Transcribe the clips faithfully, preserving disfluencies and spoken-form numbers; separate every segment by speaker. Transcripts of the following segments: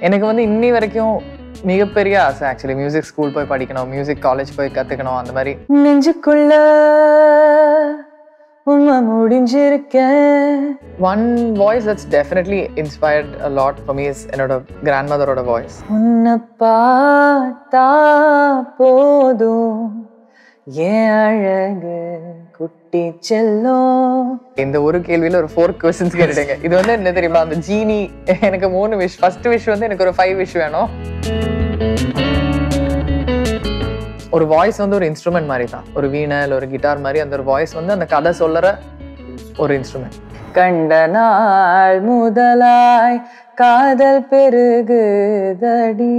Speaker 1: எனக்கு வந்து இன்னி வரைக்கும் மிகப்பெரிய ஆசை ஆக்சுவலி மியூசிக் ஸ்கூல் போய் படிக்கணும், மியூசிக் காலேஜ் போய் கற்றுக்கணும். அந்த மாதிரி நெஞ்சுக்குள்ள உண்மை முடிஞ்சிருக்கேன். One voice that's definitely inspired a lot for me is என்னோட கிராண்ட் மதரோட வாய்ஸ். உன்னை பார்த்தா போதும் ஏன் அழகு குட்டி செல்லும். இந்த ஒரு கேள்வியில ஒரு ஃபோர் கொஸ்டின்ஸ் கேட்டுட்டேங்க. இது வந்து என்ன தெரியுமா, அந்த ஜீனி எனக்கு மூணு விஷ். ஃபர்ஸ்ட் விஷ் வந்து எனக்கு ஒரு ஃபைவ் விஷ் வேணும். ஒரு வாய்ஸ் வந்து ஒரு இன்ஸ்ட்ருமெண்ட் மாதிரி தான், ஒரு வீணை இல்லை ஒரு கிட்டார் மாதிரி. அந்த ஒரு வாய்ஸ் வந்து அந்த கதை சொல்லுற ஒரு இன்ஸ்ட்ருமெண்ட். கண்ட நாள் முதலாய் காதல் பெருகுதடி.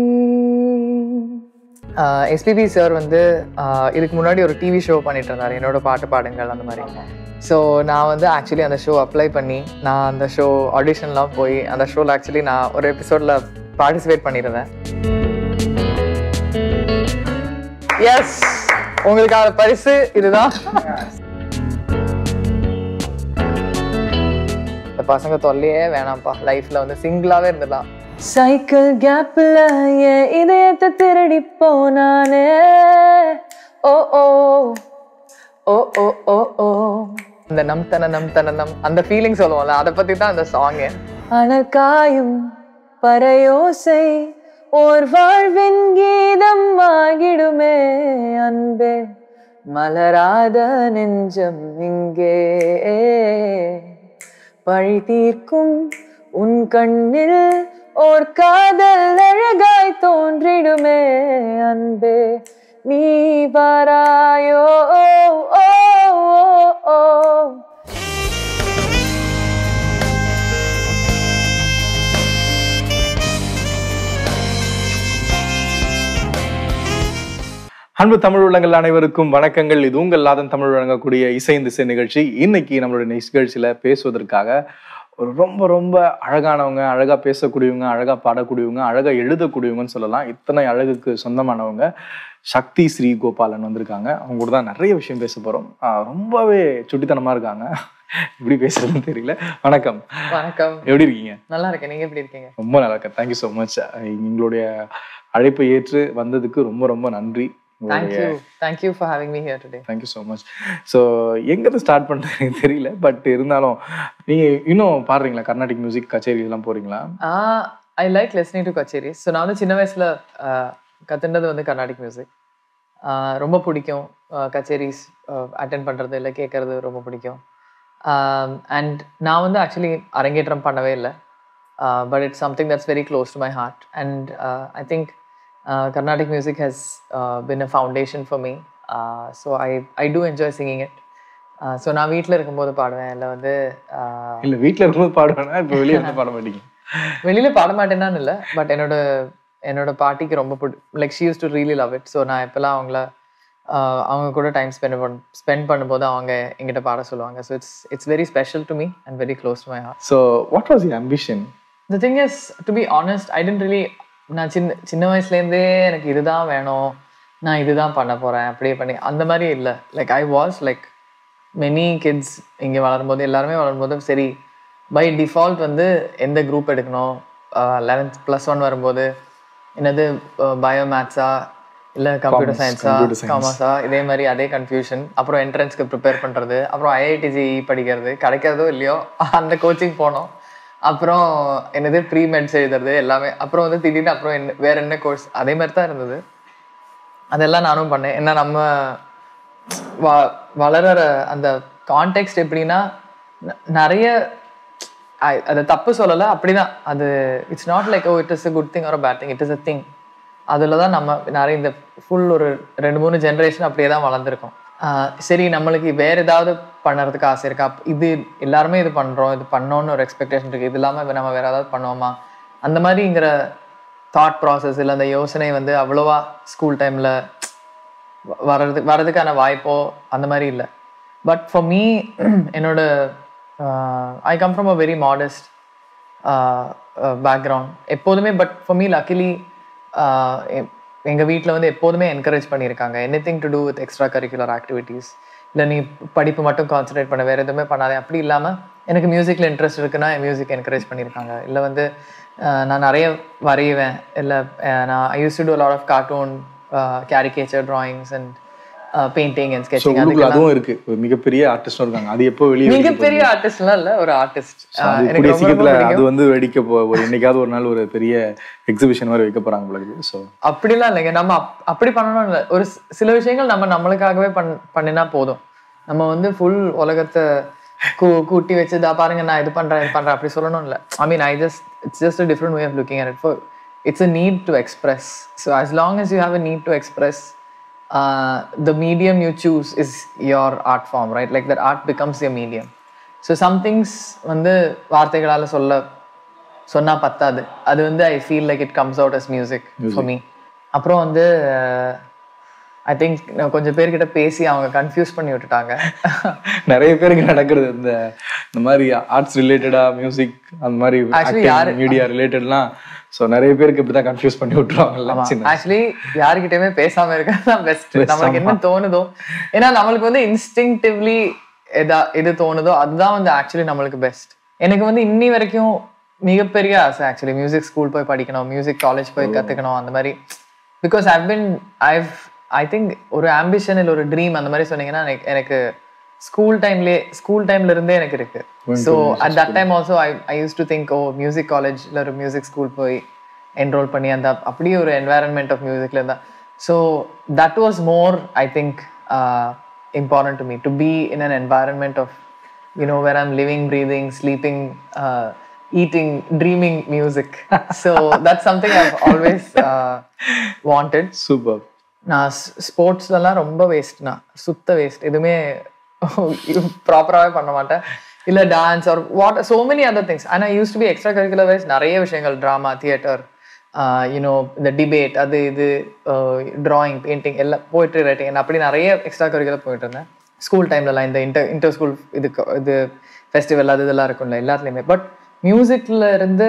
Speaker 1: எஸ்பிபி சார் வந்து இதுக்கு முன்னாடி ஒரு டிவி ஷோ பண்ணிட்டு இருந்தார், என்னோட பாட்டு பாடுங்கள் அந்த மாதிரி. ஸோ நான் வந்து ஆக்சுவலி அந்த ஷோ அப்ளை பண்ணி நான் அந்த ஷோ ஆடிஷன்லாம் போய் அந்த ஷோவில் ஆக்சுவலி நான் ஒரு எபிசோடில் பார்ட்டிசிபேட் பண்ணியிருந்தேன். எஸ், உங்களுக்கான பரிசு இதுதான். இந்த பசங்க தொல்லையே வேணாம்ப்பா, லைஃப்ல வந்து சிங்கிளாவே இருந்துடலாம். சைக்கிள் கேப்ல என் இதயத்தை திருடி போனானே. ஓ ஓ ஓ ஓ ஓ ஓ அந்த நம் தன நம் தன நம் அந்த ஃபீலிங் சொல்லுவோம்ல, அதை பத்தி தான் அந்த சாங்கு. அனல் காயும் பறையோசை ஓர் வாழ்வின் கீதம் ஆகிடுமே அன்பே, மலராத நெஞ்சம் இங்கே பழி தீர்க்கும் உன் கண்ணில் ஓர் காதல் அழகாய் தோன்றிடுமே அன்பே, நீ வாராயோ. ஓ ஓ ஓ
Speaker 2: அன்பு தமிழ் உள்ளங்கள் அனைவருக்கும் வணக்கங்கள். இது உங்கள் லாதன் தமிழ் வழங்கக்கூடிய இசை திசை நிகழ்ச்சி. இன்னைக்கு நம்மளுடைய நிகழ்ச்சியில பேசுவதற்காக ஒரு ரொம்ப ரொம்ப அழகானவங்க, அழகா பேசக்கூடியவங்க, அழகா பாடக்கூடியவங்க, அழகா எழுதக்கூடியவங்கன்னு சொல்லலாம். இத்தனை அழகுக்கு சொந்தமானவங்க சக்தி ஸ்ரீ கோபாலன் வந்திருக்காங்க. அவங்க கூட தான் நிறைய விஷயம் பேச போறோம். ரொம்பவே சுட்டித்தனமா இருக்காங்க, எப்படி பேசுறதுன்னு தெரியல. வணக்கம்.
Speaker 1: வணக்கம்.
Speaker 2: எப்படி இருக்கீங்க?
Speaker 1: நல்லா இருக்கேன், நீங்க எப்படி இருக்கீங்க?
Speaker 2: ரொம்ப நல்லா இருக்கேன். Thank you so much. எங்களுடைய அழைப்பை ஏற்று வந்ததுக்கு ரொம்ப ரொம்ப நன்றி.
Speaker 1: Thank you. Thank you for having me here today.
Speaker 2: Thank you so much. So, எங்கேருந்து ஸ்டார்ட் பண்ணுறது தெரியல, பட் இருந்தாலும் நீங்கள் இன்னும் பாடுறீங்களா? கர்நாடிக் மியூசிக் கச்சேரி இதெல்லாம் போகிறீங்களா?
Speaker 1: I like listening to kutcheri. So நான் வந்து சின்ன வயசில் கற்றுனது வந்து கர்நாடிக் மியூசிக். ரொம்ப பிடிக்கும். கச்சேரிஸ் அட்டென்ட் பண்ணுறது இல்லை கேட்குறது ரொம்ப பிடிக்கும். அண்ட் நான் வந்து ஆக்சுவலி அரங்கேற்றம் பண்ணவே இல்லை, but it's something that's very close to my heart. And I think Uh, Carnatic music has uh, been a foundation for me. Uh, so I I do enjoy singing it. Uh, so நான் வீட்டில் இருக்கும்போது பாடுவேன், இல்லை வந்து
Speaker 2: இல்லை வீட்டில் இருக்கும்போது பாடுவேன்னா இப்போ வெளியே வந்து பாட மாட்டீங்க?
Speaker 1: வெளியில் பாட மாட்டேன்னான்னு இல்லை, பட் என்னோட என்னோட பாட்டிக்கு ரொம்ப பிடி like she used to really love it. So நான் இப்போலாம் அவங்கள அவங்க கூட டைம் ஸ்பெண்ட் பண்ண ஸ்பெண்ட் பண்ணும்போது அவங்க எங்கிட்ட பாட சொல்லுவாங்க. So it's it's very special to me and very close to my heart.
Speaker 2: So what was your ambition?
Speaker 1: The thing is, to be honest, I didn't really நான் சின்ன சின்ன வயசுலேருந்தே எனக்கு இதுதான் வேணும், நான் இதுதான் பண்ண போகிறேன் அப்படியே பண்ணி அந்த மாதிரி இல்லை. Like I was like many kids இங்கே வளரும்போது, எல்லாருமே வளரும்போது சரி பை டிஃபால்ட் வந்து எந்த குரூப் எடுக்கணும், லெவன்த் ப்ளஸ் ஒன் வரும்போது என்னது பயோ மேத்ஸா இல்லை கம்ப்யூட்டர் சயின்ஸா காமர்ஸா, இதே மாதிரி அதே கன்ஃபியூஷன். அப்புறம் என்ட்ரன்ஸ்க்கு ப்ரிப்பேர் பண்ணுறது, அப்புறம் ஐஐடிஜி படிக்கிறது, கிடைக்கிறதோ இல்லையோ அந்த கோச்சிங் போனோம். அப்புறம் என்னது ப்ரீ மெட்ஸ் எழுதுறது எல்லாமே. அப்புறம் வந்து திடீர்னு அப்புறம் என்ன வேற என்ன கோர்ஸ், அதே மாதிரி தான் இருந்தது. அதெல்லாம் நானும் பண்ணேன். ஏன்னா நம்ம வ வளர அந்த கான்டெக்ஸ்ட் எப்படின்னா நிறைய அதை தப்பு சொல்லலை, அப்படிதான் அது. It's not like oh it is a good thing or a bad thing, it is a thing. அதில் தான் நம்ம நிறைய இந்த ஃபுல் ஒரு ரெண்டு மூணு ஜென்ரேஷன் அப்படியே தான் வளர்ந்துருக்கோம். சரி நம்மளுக்கு வேறு ஏதாவது பண்ணுறதுக்கு ஆசை இருக்கா, இது எல்லாருமே இது பண்ணுறோம், இது பண்ணோன்னு ஒரு எக்ஸ்பெக்டேஷன் இருக்குது, இது இல்லாமல் நம்ம வேறு ஏதாவது பண்ணுவோமா, அந்த மாதிரிங்கிற தாட் ப்ராசஸ் இல்லை அந்த யோசனை வந்து அவ்வளோவா ஸ்கூல் டைமில் வர்றது வர்றதுக்கான வாய்ப்போ அந்த மாதிரி இல்லை. பட் ஃபார் மீ என்னோட I come from a very modest background எப்போதுமே. பட் ஃபார் மீ லக்கிலி எங்கள் வீட்டில் வந்து எப்போதுமே என்கரேஜ் பண்ணியிருக்காங்க, anything to do with extracurricular activities. இல்லை நீ படிப்பு மட்டும் கான்சன்ட்ரேட் பண்ண, வேறு எதுவுமே பண்ணாதே, அப்படி இல்லாமல் எனக்கு மியூசிக்கில் இன்ட்ரெஸ்ட் இருக்குன்னா மியூசிக் என்கரேஜ் பண்ணியிருக்காங்க. இல்லை வந்து நான் நிறைய வரைவேன், இல்லை நான் I use to do lot of cartoon caricature drawings and painting and sketching.
Speaker 2: அதுவும் இருக்கு, மிகப்பெரிய ஆர்டிஸ்டும் இருக்காங்க. அது எப்போ வெளியே
Speaker 1: மிகப்பெரிய ஆர்டிஸ்ட்லாம் இல்லை, ஒரு ஆர்டிஸ்ட்.
Speaker 2: எனக்கு சீக்கிரத்துல அது வந்து வெடிக்க போ ஒரு என்னைக்காவது ஒரு நாள் ஒரு பெரிய எக்ஸிபிஷன் மாதிரி வைக்க போறாங்க உங்களுக்கு. ஸோ அப்படிலாம்
Speaker 1: இல்லைங்க, நம்ம அப்படி பண்ணணும் இல்லை. ஒரு சில விஷயங்கள் நம்ம நம்மளுக்காகவே பண் பண்ணினா போதும். நம்ம வந்து ஃபுல் உலகத்தை கூ கூட்டி வச்சுதா பாருங்க நான் இது பண்றேன் இது பண்றேன் அப்படி சொல்லணும் இல்லை. I mean I just it's just a different way of looking at it. For it's a need to express. So as long as you have a need to express, uh, the medium you choose is your art form, right? Like that art becomes your medium. So some things வந்து வார்த்தைகளால் சொல்ல சொன்னா பத்தாது, அது வந்து I feel like it comes out as music for me. அப்புறம் வந்து I think கொஞ்சம் பேர்கிட்ட பேசி அவங்க கன்ஃபியூஸ் பண்ணி விட்டுட்டாங்க.
Speaker 2: நிறைய பேருக்கு நடக்கிறது இந்த இந்த மாதிரி ஆர்ட்ஸ் ரிலேட்டடா மியூசிக் அந்த மாதிரி மீடியா ரிலேட்டட்லாம். ஸோ நிறைய பேருக்கு இப்படிதான் கன்ஃபியூஸ் பண்ணி விட்டுருவாங்க.
Speaker 1: ஆக்சுவலி யாருக்கிட்டயுமே பேசாம இருக்கிறது தான் பெஸ்ட். நம்மளுக்கு என்ன தோணுதோ, ஏன்னா நம்மளுக்கு வந்து இன்ஸ்டிங்டிவ்லி எதா எது தோணுதோ அதுதான் வந்து ஆக்சுவலி நம்மளுக்கு பெஸ்ட். எனக்கு வந்து இன்னி வரைக்கும் மிகப்பெரிய ஆசை ஆக்சுவலி மியூசிக் ஸ்கூல் போய் படிக்கணும், மியூசிக் காலேஜ் போய் கத்துக்கணும் அந்த மாதிரி. Because I've been I've I think ஒரு ஆம்பிஷன் இல்லை ஒரு ட்ரீம் அந்த மாதிரி சொன்னீங்கன்னா எனக்கு ஸ்கூல் டைம்லேயே ஸ்கூல் டைம்ல இருந்தே எனக்கு இருக்கு. So at that time also I I use to think oh music college இல்லை ஒரு மியூசிக் ஸ்கூல் போய் என்ரோல் பண்ணி அந்த அப்படியே ஒரு என்வாரன்மெண்ட் ஆஃப் மியூசிக்ல இருந்தா. So that was more I think important to me to be in an environment of you know where I'm living, breathing, sleeping, eating, dreaming music. So that's something I've always uh, wanted.
Speaker 2: Super.
Speaker 1: நான் ஸ்போர்ட்ஸ்லாம் ரொம்ப waste, நான் சுத்த waste, எதுவுமே ப்ராப்பராகவே பண்ண மாட்டேன். இல்லை dance or what so many other things. And I use to be extracurricular wise நிறைய விஷயங்கள், ட்ராமா, தியேட்டர், யூனோ இந்த டிபேட், அது இது, ட்ராயிங், பெயிண்டிங், எல்லாம் போய்ட்ரி ரைட்டிங், அப்படி நிறைய எக்ஸ்ட்ரா கரிக்குலர் போயிட்டு இருந்தேன் ஸ்கூல் டைம்லலாம். இந்த இன்டர் இன்டர் ஸ்கூல் இது இது ஃபெஸ்டிவல் அது இதெல்லாம் இருக்கும்ல எல்லாத்துலேயுமே. பட் மியூசிக்ல இருந்து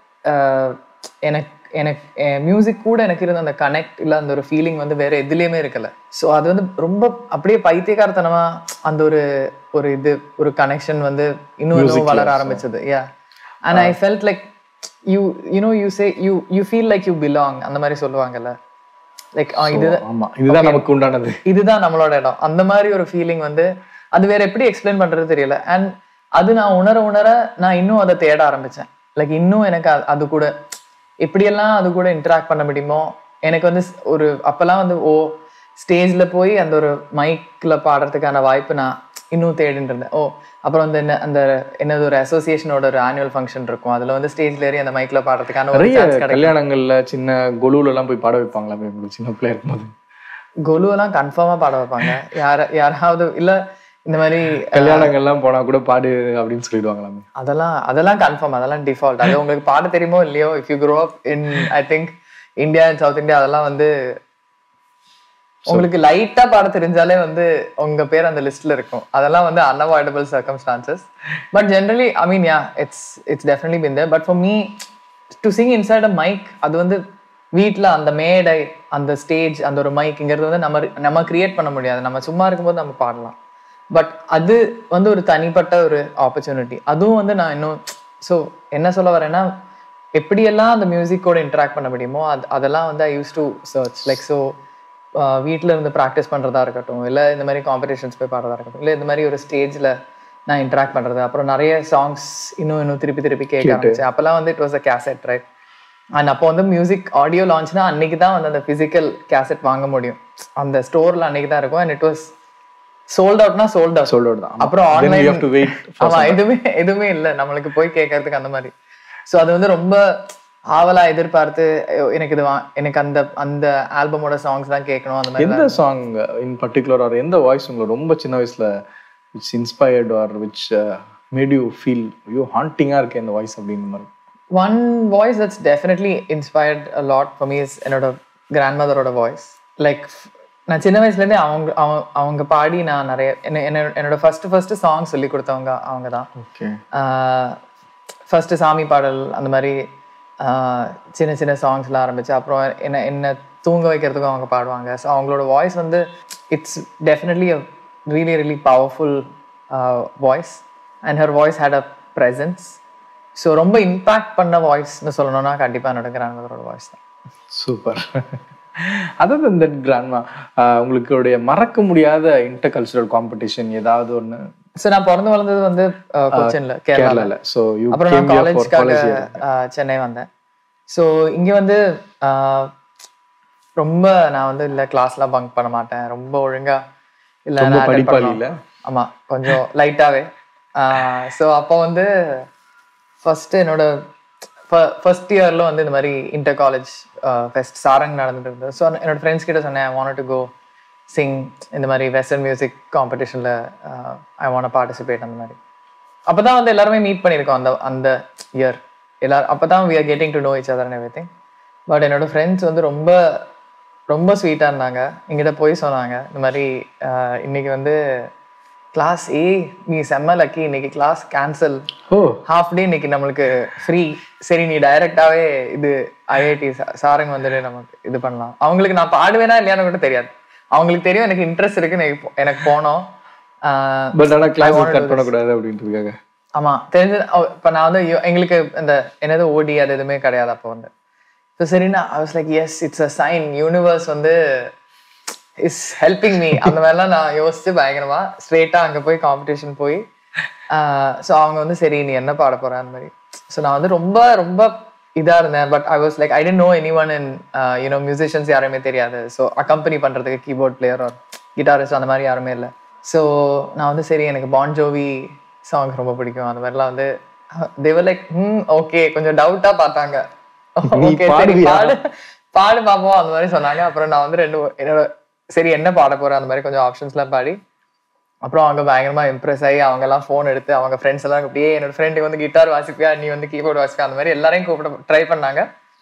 Speaker 1: எனக்கு எனக்கு மியூசிக் கூட எனக்கு இருந்த அந்த கனெக்ட் இல்லை அந்த ஒரு ஃபீலிங் வந்து வேற எதுலேயுமே இருக்கல. ஸோ அது வந்து ரொம்ப அப்படியே பைத்தியக்காரத்தனமா அந்த ஒரு ஒரு இது ஒரு கனெக்ஷன் வந்து இன்னும் இன்னும் வளர ஆரம்பிச்சது. Yeah and I felt like you you know you say you you feel like you belong அந்த மாதிரி சொல்லுவாங்கல்ல. லைக் இதுதான் நமக்கு உண்டானது, இதுதான் நம்மளோட இடம், அந்த மாதிரி ஒரு ஃபீலிங் வந்து அது வேற எப்படி எக்ஸ்பிளைன் பண்றது தெரியல. அண்ட் அது நான் உணர உணர நான் இன்னும் அதை தேட ஆரம்பிச்சேன். லைக் இன்னும் எனக்கு அது கூட எப்படியெல்லாம் அது கூட இன்டராக்ட் பண்ண முடியுமோ. எனக்கு வந்து ஒரு அப்பெல்லாம் வந்து ஓ ஸ்டேஜ்ல போய் அந்த ஒரு மைக்ல பாடுறதுக்கான வாய்ப்பு நான் இன்னும் தேடிட்டு இருந்தேன். ஓ அப்புறம் வந்து என்ன அந்த என்னது ஒரு அசோசியேஷனோட ஒரு ஆனுவல் ஃபங்க்ஷன் இருக்கும், அதுல வந்து ஸ்டேஜ்ல ஏறி அந்த மைக்ல பாடுறதுக்கான ஒரு
Speaker 2: கல்யாணங்கள்ல சின்ன கொலுல எல்லாம் போய் பாட வைப்பாங்களா சின்ன பிள்ளையா இருக்கும்போது?
Speaker 1: கொலு எல்லாம் கன்ஃபார்மா பாட வைப்பாங்க. யார யாராவது இல்ல இந்த மாதிரி
Speaker 2: கல்யாணங்கள்லாம் போனா கூட பாடு அப்படின்னு சொல்லிடுவாங்களாமே.
Speaker 1: அதெல்லாம் அதெல்லாம் கன்ஃபார்ம், அதெல்லாம் டிஃபால்ட். அது உங்களுக்கு பாட தெரியுமோ இல்லையோ, if you grow up in I think India and South India, அதெல்லாம் வந்து உங்களுக்கு லைட்டா பாட தெரிஞ்சாலே வந்து உங்க பேர் அந்த லிஸ்ட்ல இருக்கும். அதெல்லாம் வந்து unavoidable circumstances. But generally I mean yeah it's it's definitely been there. But for me to sing inside a mic, அது வந்து வீட்டில் அந்த மேடை, அந்த ஸ்டேஜ், அந்த ஒரு மைக்ங்கிறது வந்து நம்ம நம்ம கிரியேட் பண்ண முடியாது. நம்ம சும்மா இருக்கும்போது நம்ம பாடலாம். பட் அது வந்து ஒரு தனிப்பட்ட ஒரு ஆப்பர்ச்சுனிட்டி. அதுவும் வந்து நான் இன்னும் ஸோ என்ன சொல்ல வரேன்னா, எப்படியெல்லாம் அந்த மியூசிக்கோட இன்டராக்ட் பண்ண முடியுமோ அது அதெல்லாம் வந்து I use to church. Like so வீட்டில் இருந்து ப்ராக்டிஸ் பண்ணுறதா இருக்கட்டும், இல்லை இந்த மாதிரி காம்படிஷன்ஸ் போய் பாடுறதா இருக்கட்டும், இல்லை இந்த மாதிரி ஒரு ஸ்டேஜில் நான் இன்டராக்ட் பண்ணுறது. அப்புறம் நிறைய சாங்ஸ் இன்னும் இன்னும் திருப்பி திருப்பி கேட்க ஆரம்பிச்சேன். அப்போல்லாம் வந்து it was a cassette, right? And அப்போ வந்து மியூசிக் ஆடியோ லான்ச்னா அன்னைக்கு தான் வந்து அந்த ஃபிசிக்கல் கேசட் வாங்க முடியும், அந்த ஸ்டோரில் அன்னைக்கு தான் இருக்கும். அண்ட் இட் வாஸ் சோல்ட் அவுட்னா சோல்ட் அவுட் சோல்ட் அவுட் தான். அப்புறம் ஆன்லைன் ஆமா எதுவுமே எதுவுமே இல்லை நம்மளுக்கு போய் கேட்கறதுக்கு அந்த மாதிரி. ஸோ அது வந்து ரொம்ப ஆவலா எதிர்பார்த்து எனக்கு இது எனக்கு அந்த அந்த ஆல்பமோட சாங்ஸ் தான் கேட்கணும். அந்த மாதிரி
Speaker 2: எந்த சாங் இன் பர்டிகுலர் ஆர் எந்த வாய்ஸ் உங்களுக்கு ரொம்ப சின்ன வயசுல which inspired or which uh, made you feel you haunting-ஆ இருக்கு இந்த வாய்ஸ் அப்படிங்கிற மாதிரி?
Speaker 1: One voice that's definitely inspired a lot for me is என்னோட grandmother-ஓட வாய்ஸ். லைக் நான் சின்ன வயசுலேருந்தே அவங்க அவங்க பாடி நான் நிறைய என்ன என்னோட ஃபர்ஸ்ட் ஃபர்ஸ்ட் சாங் சொல்லி கொடுத்தவங்க அவங்க தான்.
Speaker 2: ஓகே.
Speaker 1: ஃபர்ஸ்ட் சாமி பாடல் அந்த மாதிரி சின்ன சின்ன சாங்ஸ்லாம் ஆரம்பிச்சு அப்புறம் என்ன என்ன தூங்க வைக்கிறதுக்கும் அவங்க பாடுவாங்க. ஸோ அவங்களோட வாய்ஸ் வந்து it's definitely a really really powerful uh, voice, and her voice had a presence. So ரொம்ப இம்பேக்ட் பண்ண வாய்ஸ்ன்னு சொல்லணும்னா கண்டிப்பாக என்னோட கிராண்ட்மதரோட வாய்ஸ் தான்.
Speaker 2: சூப்பர். அதாவது இந்த கிராண்ட்மா உங்களுடைய மறக்க முடியாத இன்டர் கல்ச்சரல் காம்படிஷன் ஏதாவது ஒன்று?
Speaker 1: ஸோ நான் பிறந்து வளர்ந்தது வந்து கொச்சின்ல, கேரளாவில்.
Speaker 2: ஸோ
Speaker 1: அப்புறம் நான் காலேஜ்க்காக சென்னை வந்தேன். ஸோ இங்கே வந்து ரொம்ப நான் வந்து இல்லை கிளாஸ்லாம் பங்க் பண்ண மாட்டேன், ரொம்ப ஒழுங்கா இல்லை
Speaker 2: படிப்பாளி இல்லை.
Speaker 1: ஆமாம், கொஞ்சம் லைட்டாகவே. ஸோ அப்போ வந்து ஃபஸ்ட்டு என்னோட ஃபர்ஸ்ட் இயரில் வந்து இந்த மாதிரி இன்டர் காலேஜ் ஃபெஸ்ட் சாரங் நடந்துட்டு இருந்தது. ஸோ என்னோட ஃப்ரெண்ட்ஸ் கிட்ட சொன்னேன், I want to go sing இந்த மாதிரி வெஸ்டர்ன் மியூசிக் காம்படிஷனில் ஐ வாண்ட் பார்ட்டிசிபேட். அந்த மாதிரி அப்போ தான் வந்து எல்லாருமே மீட் பண்ணியிருக்கோம் அந்த அந்த இயர் எல்லாரும். அப்போ தான் we are getting to know each other and everything. But என்னோட ஃப்ரெண்ட்ஸ் வந்து ரொம்ப ரொம்ப ஸ்வீட்டாக இருந்தாங்க. எங்கிட்ட போய் சொன்னாங்க இந்த மாதிரி இன்னைக்கு வந்து கிளாஸ் ஏ நீ செம்ம லக்கி, இன்னைக்கு கிளாஸ் கேன்சல், ஹாஃப் டே இன்னைக்கு நம்மளுக்கு ஃப்ரீ, சரி நீ டைரக்டாவே இது ஐஐடி சாரங் வந்துட்டு நமக்கு இது பண்ணலாம். அவங்களுக்கு நான் பாடுவேனா இல்லையான்னு கூட தெரியாது, அவங்களுக்கு தெரியும் எனக்கு இன்ட்ரெஸ்ட் இருக்குன்னு எனக்கு போனோம். ஆமா தெரிஞ்சு. இப்போ நான் வந்து எங்களுக்கு இந்த என்னது ஓடி அது எதுவுமே கிடையாது அப்போ வந்து. ஸோ சரிண்ணா I was like yes it's a sign, universe வந்து இஸ் ஹெல்பிங் மீ. அந்த மாதிரிலாம் நான் யோசிச்சு பயங்கரமா ஸ்ட்ரெயிட்டா அங்கே போய் காம்படிஷன் போய் ஸோ அவங்க வந்து சரி நீ என்ன பாட போற அந்த மாதிரி. ஸோ நான் வந்து ரொம்ப ரொம்ப இதா இருந்தேன். But I was like I didn't know any one in you know musicians யாருமே தெரியாது. ஸோ அக்கம்பெனி பண்றதுக்கு கீபோர்ட் பிளேயர் ஆர் கிட்டாரிஸ்ட் அந்த மாதிரி யாருமே இல்லை. ஸோ நான் வந்து சரி எனக்கு பான் ஜோவி சாங் ரொம்ப பிடிக்கும் அந்த மாதிரிலாம் வந்து தேவர் லைக் ம் ஓகே கொஞ்சம் டவுட்டா பார்த்தாங்க. ஓகே சரி பாடு பாடு பார்ப்போம் அந்த மாதிரி சொன்னாங்க. அப்புறம் நான் வந்து ரெண்டு என்னோட சரி என்ன பாட போறேன் அந்த மாதிரி கொஞ்சம் ஆப்ஷன்ஸ்லாம் பாடி அப்புறம் அவங்க பயங்கரமா இம்ப்ரெஸ் ஆகி அவங்க எல்லாம் ஃபோன் எடுத்து அவங்க ஃப்ரெண்ட்ஸ் எல்லாம் அப்படியே என்னோட ஃப்ரெண்டுக்கு வந்து கிட்டார் வாசிப்பியா, நீ வந்து கீபோர்டு வாசிப்பியா, அந்த மாதிரி எல்லாரையும் கூப்பிட ட்ரை பண்ணாங்க.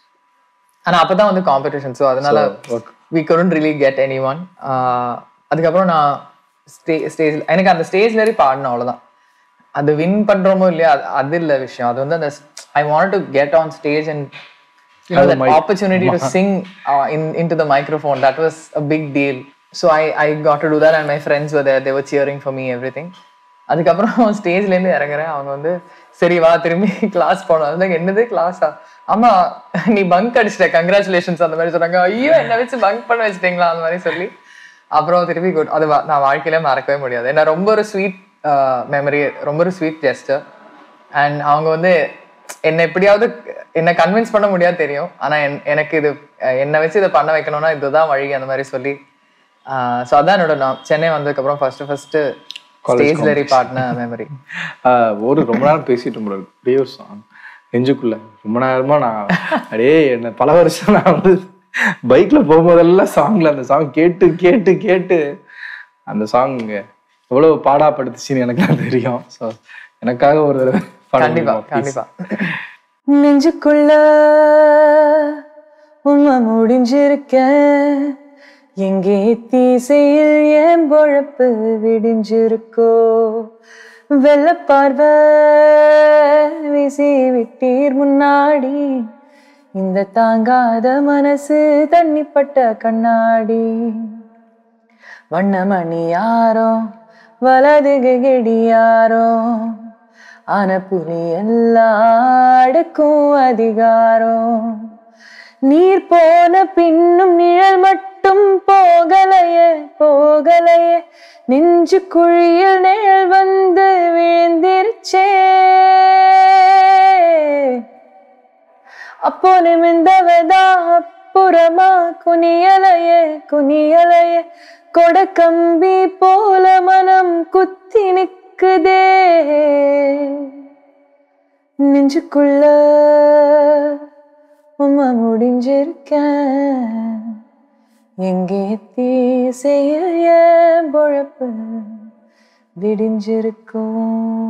Speaker 1: ஆனா அப்பதான் வந்து காம்படிஷன். ஸோ அதனால we couldn't really get anyone. அதுக்கப்புறம் நான் ஸ்டே ஸ்டேஜ் எனக்கு அந்த ஸ்டேஜ்ல ஏறி பாடணும் அவ்வளவுதான். அது வின் பண்றோமோ இல்லையா அது இல்லை விஷயம். அது வந்து அந்த I want to get on stage and you know that opportunity to sing uh, in into the microphone, that was a big deal. So i i got to do that and my friends were there, they were cheering for me everything. அதுக்கப்புறம் ஸ்டேஜ்ல இருந்து இறங்குறேன். அவங்க வந்து சரி வா திரும்பி class போனோம். அதுக்கு என்னது கிளாஸா, ஆமா நீ பங்க் அடிச்சிட்ட கங்க்ராச்சுலேஷன்ஸ் அந்த மாதிரி சொன்னாங்க. ஐயோ என்ன வச்சு பங்க் பண்ண வச்சுட்டீங்களா அந்த மாதிரி சொல்லி அப்புறம் திருப்பி குட். அது நான் வாழ்க்கையில மறக்கவே முடியாது. ஏன்னா ரொம்ப ஒரு ஸ்வீட் மெமரி, ரொம்ப ஒரு ஸ்வீட் ஜெஸ்டர். அண்ட் அவங்க வந்து என்னை எப்படியாவது என்னை கன்வின்ஸ் பண்ண முடியாது தெரியும், ஆனா எனக்கு இது என்னை வச்சு இதை பண்ண வைக்கணும்னா இதுதான் வழி அந்த மாதிரி சொல்லி ஸோ அதான் என்னோட நான் சென்னை வந்ததுக்கு அப்புறம் ஃபர்ஸ்ட் ஃபர்ஸ்ட் ஸ்டேஜ்ல ஏறி பாடின மெமரி.
Speaker 2: ஒரு ரொம்ப நேரம் பேசிட்டு அப்படியே ஒரு சாங் நெஞ்சுக்குள்ள ரொம்ப நேரமா நான் அப்படியே என்ன பல வருஷம் நான் வந்து பைக்ல போகும்போதெல்லாம் சாங்ல அந்த சாங் கேட்டு கேட்டு கேட்டு அந்த சாங் எவ்வளவு பாடாப்படுத்துச்சுன்னு எனக்கு தெரியும். ஸோ எனக்காக ஒரு
Speaker 1: கண்டிப்பா கண்டிப்பா.
Speaker 3: நெஞ்சுக்குள்ள உண்மை முடிஞ்சிருக்க, எங்கே தீசையில் என் பொழப்பு விடிஞ்சிருக்கோ, வெள்ள பார்வை வீசி விட்டீர் முன்னாடி, இந்த தாங்காத மனசு தண்ணிப்பட்ட கண்ணாடி, வண்ணமணி யாரோ வலது கெடியாரோ, ஆன புலி எல்லாடுக்கும் அதிகாரம், நீர் போன பின்னும் நிழல் மட்டும் போகலையே போகலையே, நெஞ்சு குழியில் நிழல் வந்து விழுந்திருச்சே, அப்போ நிமிந்தவதா அப்புறமா குனியலையே குனியலையே, கொடக்கம்பி போல மனம் குத்தி நிக்குதே, நெஞ்சுக்குள்ள உம்மா முடிஞ்சிருக்க, எங்கே தீசையில் என் பொழப்பு விடிஞ்சிருக்கும்.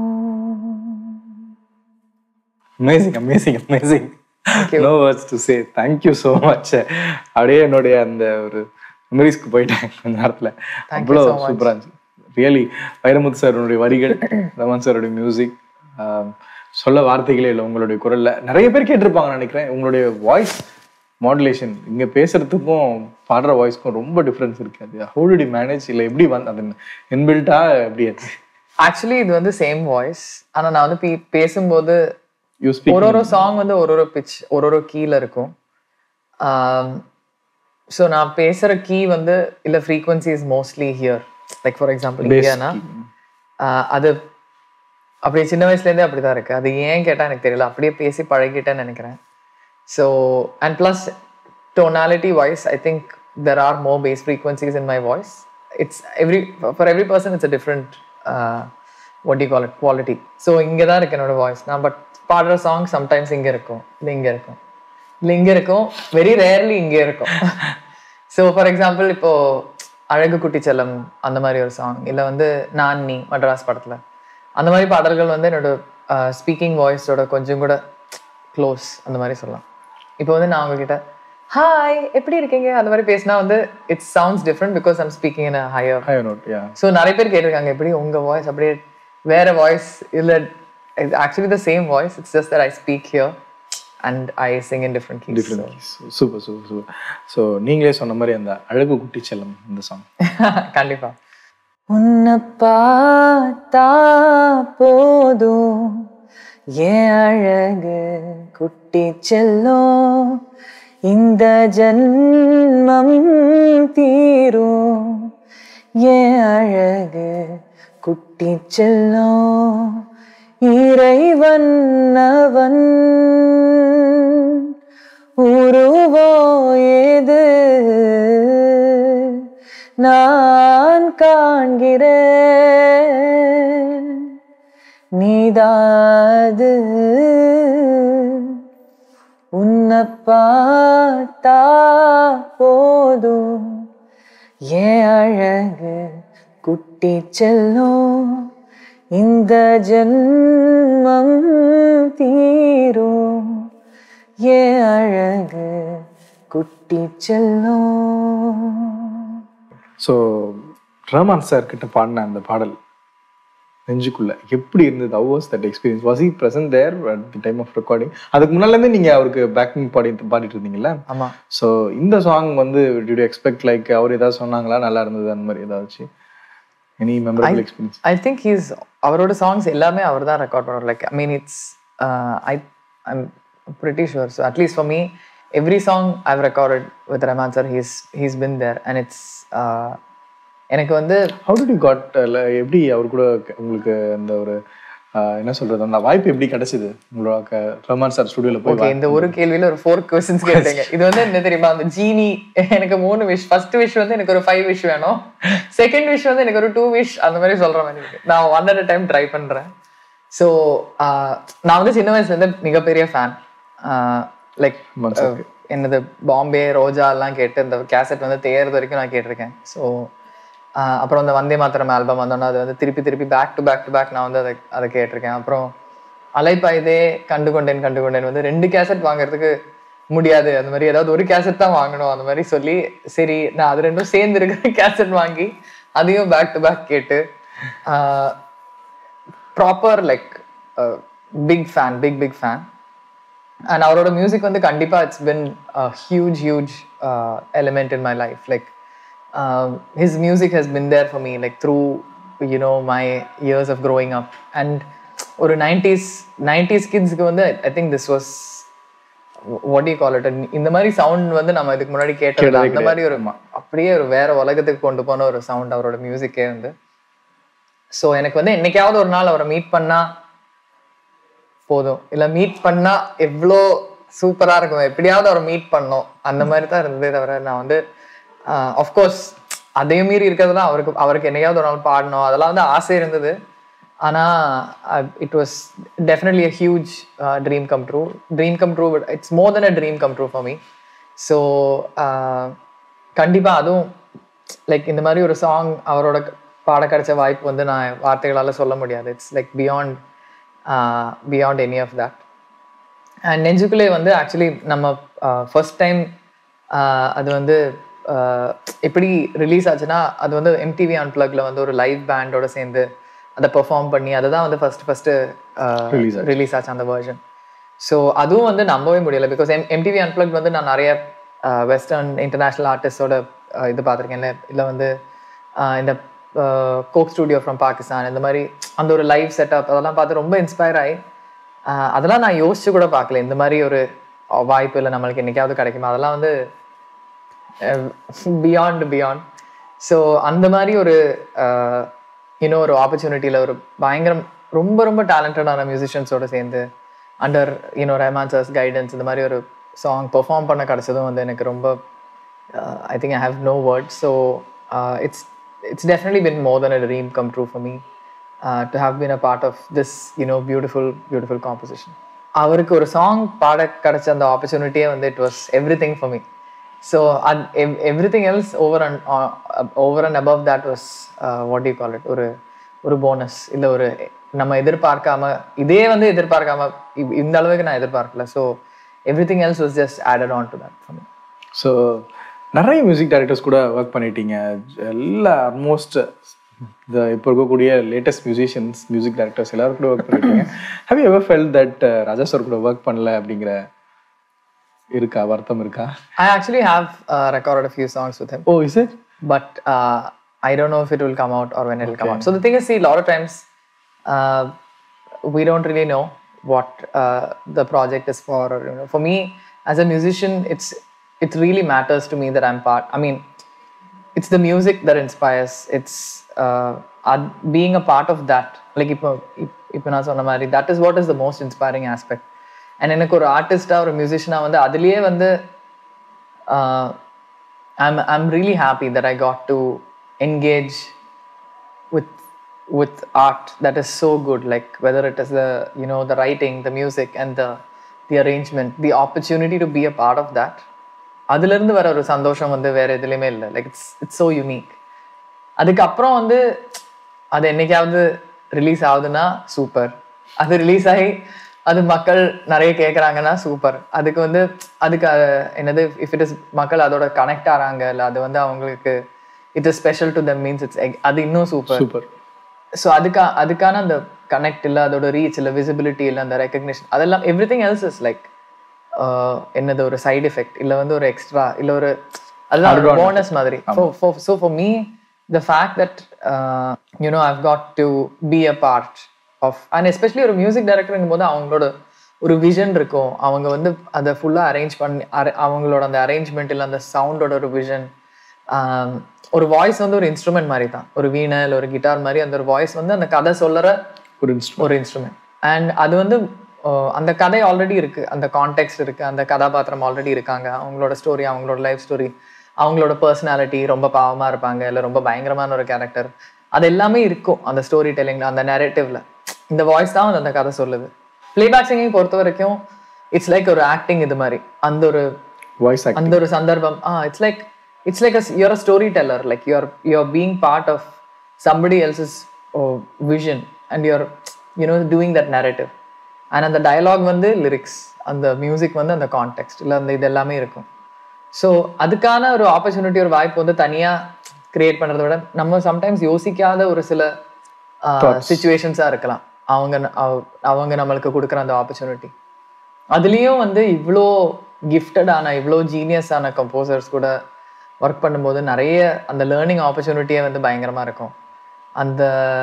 Speaker 2: Amazing amazing amazing. No words to say. Thank you so much. அப்படியே என்னுடைய அந்த ஒரு மெமரிஸ்க்கு போயிட்டேன் கொஞ்ச நேரத்துல. அவ்வளோ சூப்பரா இருந்துச்சு. ரியலி வைரமுத்து சாருடைய வரிகள், ரமன் சாருடைய மியூசிக், சொல்ல வார்த்தைகளே இல்லை. உங்களுடைய குரல்ல நிறைய பேர் கேட்டிருப்பாங்க நினைக்கிறேன். உங்களுடைய வாய்ஸ் மாடுலேஷன் இங்க பேசுறதுக்கும் பாடுற வாய்ஸ்க்கும் ரொம்ப டிஃப்ரென்ஸ் இருக்கு. அது ஹவு டிட் யூ மேனேஜ்? இல்லை எப்படி வந்து அது இன்பில்ட்டா எப்படி?
Speaker 1: ஆக்சுவலி இது வந்து சேம் வாய்ஸ். ஆனா நான் வந்து பே- பேசும்போது
Speaker 2: யூ ஸ்பீக்
Speaker 1: ஒரு ஒரு சாங் வந்து ஒரு ஒரு பிச் ஒரு ஒரு கீல இருக்கும். ஸோ நான் பேசுற கீ வந்து இல்லை frequency is mostly here. Like for example இந்தியானா அது அப்படியே சின்ன வயசுலேருந்தே அப்படிதான் இருக்கு. அது ஏன் கேட்டால் எனக்கு தெரியல, அப்படியே பேசி பழகிட்டேன்னு நினைக்கிறேன். So and plus tonality voice I think there are more bass frequencies in my voice. It's every for every person it's a different what you call it quality. So இங்கே தான் இருக்கு என்னோட வாய்ஸ். நான் பட் பாடுற song sometimes இங்கே இருக்கும், இல்லை இங்கே இருக்கும், இல்லை இங்கே இருக்கும், வெரி ரேர்லி இங்கே இருக்கும். ஸோ ஃபார் எக்ஸாம்பிள் இப்போ அழகு குட்டி செல்லம் அந்த மாதிரி ஒரு சாங், இல்லை வந்து நான் நீ மட்ராஸ் படத்தில் அந்த மாதிரி பாடல்கள் வந்து என்னோட ஸ்பீக்கிங் வாய்ஸோட கொஞ்சம் கூட க்ளோஸ் அந்த மாதிரி சொல்லலாம். இப்போ வந்து நான் உங்ககிட்ட ஹாய் எப்படி இருக்கீங்க அந்த மாதிரி பேசினா வந்து it's sounds different because I'm speaking in a higher.
Speaker 2: Higher note. Yeah.
Speaker 1: So நிறைய பேர் கேட்டிருக்காங்க எப்படி உங்க வாய்ஸ் அப்படியே வேற வாய்ஸ் இல்லை, actually the same voice, it's just that I speak here and I sing in different keys.
Speaker 2: Different keys. Super super super. So நீங்களே சொன்ன மாதிரி அந்த அழகு குட்டி செல்லம் இந்த சாங்
Speaker 1: கண்டிப்பா.
Speaker 3: உன்னை பார்த்தா போதும் ஏன் அழகு குட்டி செல்லும், இந்த ஜன்மம் தீரும் ஏன் அழகு குட்டி செல்லும், இறைவன் அவன் உருவோ ஏது நான் காண்கிறேன் நீதாது, உன்னை பார்த்தா போதும் ஏன் அழகு குட்டி செல்லும், இந்த ஜன்மம் தீரும் ஏன் அழகு குட்டி செல்லும்.
Speaker 2: ஸோ ரஹ்மான் சார் கிட்ட பாடின அந்த பாடல் நெஞ்சுக்குள்ள எப்படி இருந்தது? How was that experience? Was he present there at the time of recording? அதுக்கு முன்னாலேருந்தே நீங்க அவருக்கு பேக்கிங் பாடி பாடிட்டு இருந்தீங்கல்ல?
Speaker 1: ஆமா.
Speaker 2: ஸோ இந்த சாங் வந்து டிட் யூ எக்ஸ்பெக்ட் லைக் அவர் ஏதாவது சொன்னாங்களா நல்லா இருந்தது அந்த மாதிரி ஏதாச்சும் any memorable experience?
Speaker 1: I think he's அவரோட சாங்ஸ் எல்லாமே அவர் தான் ரெக்கார்ட் பண்ணுவார். Like I mean it's I I'm pretty sure. So at least for me, every song I've recorded with Rahman sir, he's he's been there, and it's uh, எனக்கு வந்து
Speaker 2: how did you got எப்படி அவர் கூட உங்களுக்கு அந்த ஒரு என்ன சொல்றது அந்த வாய்ப்பு எப்படி கிடைச்சது உங்களுக்கு ரஹ்மான் சார் ஸ்டுடியோல போய்?
Speaker 1: ஓகே, இந்த ஒரு கேள்வியில ஒரு ஃபோர் क्वेश्चंस கேட்டீங்க. இது வந்து என்ன தெரியுமா, அந்த ஜீனி எனக்கு மூணு விஷ். ஃபர்ஸ்ட் விஷ் வந்து எனக்கு ஒரு ஃபைவ் விஷ் வேணும், செகண்ட் விஷ் வந்து எனக்கு ஒரு டூ விஷ் அந்த மாதிரி சொல்ற மாதிரி இருக்கு. நான் one at a time try பண்றேன். ஸோ நான் வந்து சின்ன வயசுல இருந்து மிகப்பெரிய ஃபேன். லைக் என்னது பாம்பே ரோஜா எல்லாம் கேட்டு இந்த கேசட் வந்து தேர்றது வரைக்கும் நான் கேட்டிருக்கேன். ஸோ அப்புறம் அந்த வந்தே மாத்திரம் ஆல்பம் வந்தோன்னா அது வந்து திருப்பி திருப்பி back to back to back நான் வந்து அதை அதை கேட்டிருக்கேன். அப்புறம் அலைப்பாயுதே கண்டுகொண்டேன் கண்டுகொண்டேன் வந்து ரெண்டு கேசட் வாங்குறதுக்கு முடியாது, அந்த மாதிரி ஏதாவது ஒரு கேசட் தான் வாங்கணும் அந்த மாதிரி சொல்லி சரி நான் அது ரெண்டும் சேர்ந்து இருக்கிற கேசட் வாங்கி அதையும் பேக் டு பேக் கேட்டு proper like big fan big big fan. And அவரோட மியூசிக் வந்து கண்டிப்பா it's been huge huge element in my life. Like his music has been there for me like through you know my years of growing up. And ஒரு nineties nineties கிட்ஸ்க்கு வந்து I think this was what you call it, இந்த மாதிரி sound வந்து நம்ம இதுக்கு முன்னாடி கேட்டது அந்த மாதிரி ஒரு அப்படியே ஒரு வேற உலகத்துக்கு கொண்டு போன ஒரு சவுண்ட் அவரோட மியூசிக்கே வந்து. ஸோ எனக்கு வந்து என்னைக்காவது ஒரு நாள் அவரை மீட் பண்ணா போதும், இல்லை மீட் பண்ணா எவ்வளோ சூப்பராக இருக்கும், எப்படியாவது அவரை மீட் பண்ணோம் அந்த மாதிரி தான் இருந்ததே தவிர நான் வந்து ஆஃப்கோர்ஸ் அதையும் மீறி இருக்கிறதுலாம் அவருக்கு அவருக்கு என்னையாவது ஒரு நாள் பாடணும் அதெல்லாம் வந்து ஆசை இருந்தது. ஆனால் it was definitely a huge dream come true dream come true but it's more than a dream come true for me. So கண்டிப்பாக அதுவும் லைக் இந்த மாதிரி ஒரு சாங் அவரோட பாட கிடைச்ச வாய்ப்பு வந்து நான் வார்த்தைகளால் சொல்ல முடியாது. It's like beyond beyond any of that. And நெஞ்சுக்குள்ளே வந்து ஆக்சுவலி நம்ம ஃபர்ஸ்ட் டைம் அது வந்து எப்படி ரிலீஸ் ஆச்சுன்னா அது வந்து எம்டிவி அன்பிளக்ல வந்து ஒரு லைவ் பேண்டோட சேர்ந்து அதை பெர்ஃபார்ம் பண்ணி அதை தான் வந்து ஃபர்ஸ்ட் ஃபர்ஸ்ட் ரிலீஸ் ஆச்சு அந்த வெர்ஷன். ஸோ அதுவும் வந்து நம்பவே முடியலை பிகாஸ் எம் எம்டிவி அன்பிளக் வந்து நான் நிறைய வெஸ்டர்ன் இன்டர்நேஷ்னல் ஆர்டிஸ்டோட இது பார்த்துருக்கேன். இல்லை இல்லை வந்து இந்த கோக் ஸ்டுடியோ ஃப்ரம் பாகிஸ்தான், இந்த மாதிரி அந்த ஒரு லைவ் செட்டப் அதெல்லாம் பார்த்து ரொம்ப இன்ஸ்பயர் ஆகி ஆஹ் அதெல்லாம் நான் யோசிச்சு கூட பார்க்கல, இந்த மாதிரி ஒரு வாய்ப்பு இல்லை நம்மளுக்கு என்னைக்காவது கிடைக்குமா, அதெல்லாம் வந்து பியாண்ட் பியாண்ட். ஸோ அந்த மாதிரி ஒரு இன்னும் ஒரு ஆப்பர்ச்சுனிட்டியில் ஒரு பயங்கரம் ரொம்ப ரொம்ப டேலண்டடான மியூசிஷியன்ஸோடு சேர்ந்து under you know Rahman sir's guidance இந்த மாதிரி ஒரு சாங் பெர்ஃபார்ம் பண்ண கிடச்சதும் வந்து எனக்கு ரொம்ப I think I have no words. So it's it's definitely been more than a dream come true for me to have been a part of this you know beautiful beautiful composition. அவருக்கு ஒரு song பாட கிடைச்ச அந்த ஆப்பர்ச்சுனிட்டியே வந்து it was everything for me. So அது everything else over and over and above that was what you call it ஒரு ஒரு போனஸ். இல்லை ஒரு நம்ம எதிர்பார்க்காம இதே வந்து எதிர்பார்க்காம இந்த அளவுக்கு நான் எதிர்பார்க்கல. So everything else was just added on to that for me.
Speaker 2: So நிறைய மியூசிக் டைரக்டர்ஸ் கூட ஒர்க் பண்ணிட்டீங்க. எல்லா ஆல்மோஸ்ட் இந்த இப்போ இருக்கக்கூடிய லேட்டஸ்ட் மியூசிஷியன்ஸ் மியூசிக் டைரக்டர்ஸ் எல்லாரும் கூட ஒர்க் பண்ணிட்டீங்க. Have you ever felt that Raja sir கூட ஒர்க் பண்ணல அப்படிங்கிற இருக்கா, வருத்தம் இருக்கா?
Speaker 1: I actually have uh, recorded a few songs with him.
Speaker 2: Oh, is it?
Speaker 1: But uh, I don't know if it will come out or when it will come out. So the thing is, see, a lot of times uh, we don't really know what uh, the project is for. Or, you know, for me, as a musician, it's it really matters to me that I'm part. I mean, it's the music that inspires. It's uh, uh, being a part of that. Like, if if na sonna mari, that is what is the most inspiring aspect. And எனக்கு ஒரு ஆர்டிஸ்டா ஒரு மியூசிஷியனா வந்து அதுலயே வந்து I'm I'm really happy that I got to engage with with art that is so good, like whether it is the you know the writing, the music and the the arrangement, the opportunity to be a part of that. அதுல இருந்து வர ஒரு சந்தோஷம் வந்து வேற எதுலயுமே இல்லை. Like it's it's so unique. அதுக்கப்புறம் வந்து அது என்னைக்காவது ரிலீஸ் ஆகுதுன்னா சூப்பர், அது ரிலீஸ் ஆகி அது மக்கள் நிறைய கேட்குறாங்கன்னா சூப்பர். அதுக்கு வந்து அதுக்கு என்னது இஃப் இட் இஸ் மக்கள் அதோட கனெக்ட் ஆகிறாங்க, இல்லை அது வந்து அவங்களுக்கு it is special to them means it's அது இன்னும் சூப்பர்
Speaker 2: சூப்பர்.
Speaker 1: ஸோ அதுக்கா அதுக்கான அந்த கனெக்ட் இல்லை, அதோட ரீச் இல்லை, விசிபிலிட்டி இல்லை, அந்த ரெக்கக்னிஷன் அதெல்லாம் everything else is like என்னது ஒரு சைட் எஃபெக்ட் இல்லை வந்து ஒரு எக்ஸ்ட்ரா இல்லை ஒரு அதுதான் ஒரு போனஸ் மாதிரி. So for me the fact that you know I've got to be a part of and especially ஒரு மியூசிக் டைரக்டருங்கும் போது அவங்களோட ஒரு விஷன் இருக்கும். அவங்க வந்து அதை ஃபுல்லாக அரேஞ்ச் பண்ணி அவங்களோட அந்த அரேஞ்ச்மெண்ட் இல்லை அந்த சவுண்டோட ஒரு விஷன். ஒரு வாய்ஸ் வந்து ஒரு இன்ஸ்ட்ருமெண்ட் மாதிரி தான், ஒரு வீணை இல்லை ஒரு கிட்டார் மாதிரி. அந்த ஒரு வாய்ஸ் வந்து அந்த கதை சொல்லுற ஒரு ஒரு இன்ஸ்ட்ருமெண்ட். அண்ட் அது வந்து அந்த கதை ஆல்ரெடி இருக்கு, அந்த கான்டெக்ட் இருக்கு, அந்த கதாபாத்திரம் ஆல்ரெடி இருக்காங்க, அவங்களோட ஸ்டோரி, அவங்களோட லைஃப் ஸ்டோரி, அவங்களோட பர்சனாலிட்டி, ரொம்ப பாவமாக இருப்பாங்க இல்லை ரொம்ப பயங்கரமான ஒரு கேரக்டர், அது எல்லாமே இருக்கும் அந்த ஸ்டோரி டெல்லிங்ல, அந்த நெரேட்டிவ்ல. இந்த வாய்ஸ் தான் அந்த கதை சொல்லுது. பிளேபேக் சிங்கிங் பொறுத்த வரைக்கும் இட்ஸ் லைக் ஒரு ஆக்டிங். இது மாதிரி அந்த ஒரு
Speaker 2: வாய்ஸ்
Speaker 1: அந்த ஒரு சந்தர்ப்பம் ah it's like it's like you're a storyteller. Like you're you're being part of somebody else's vision and you're you know doing that narrative. And அந்த டயலாக் வந்து லிரிக்ஸ், அந்த மியூசிக் வந்து அந்த கான்டெக்ட் இல்லை அந்த இது எல்லாமே இருக்கும். ஸோ அதுக்கான ஒரு ஆப்பர்ச்சுனிட்டி, ஒரு வாய்ப்பு வந்து தனியாக கிரியேட் பண்ணுறத விட நம்ம சம்டைம்ஸ் யோசிக்காத ஒரு சில சிச்சுவேஷன்ஸாக இருக்கலாம். அவங்க அவங்க நம்மளுக்கு கொடுக்குற அந்த ஆப்பர்ச்சுனிட்டி. அதுலேயும் வந்து இவ்வளோ கிஃப்டடான இவ்வளோ ஜீனியஸான கம்போசர்ஸ் கூட ஒர்க் பண்ணும்போது நிறைய அந்த லேர்னிங் ஆப்பர்ச்சுனிட்டியே வந்து பயங்கரமாக இருக்கும். அந்த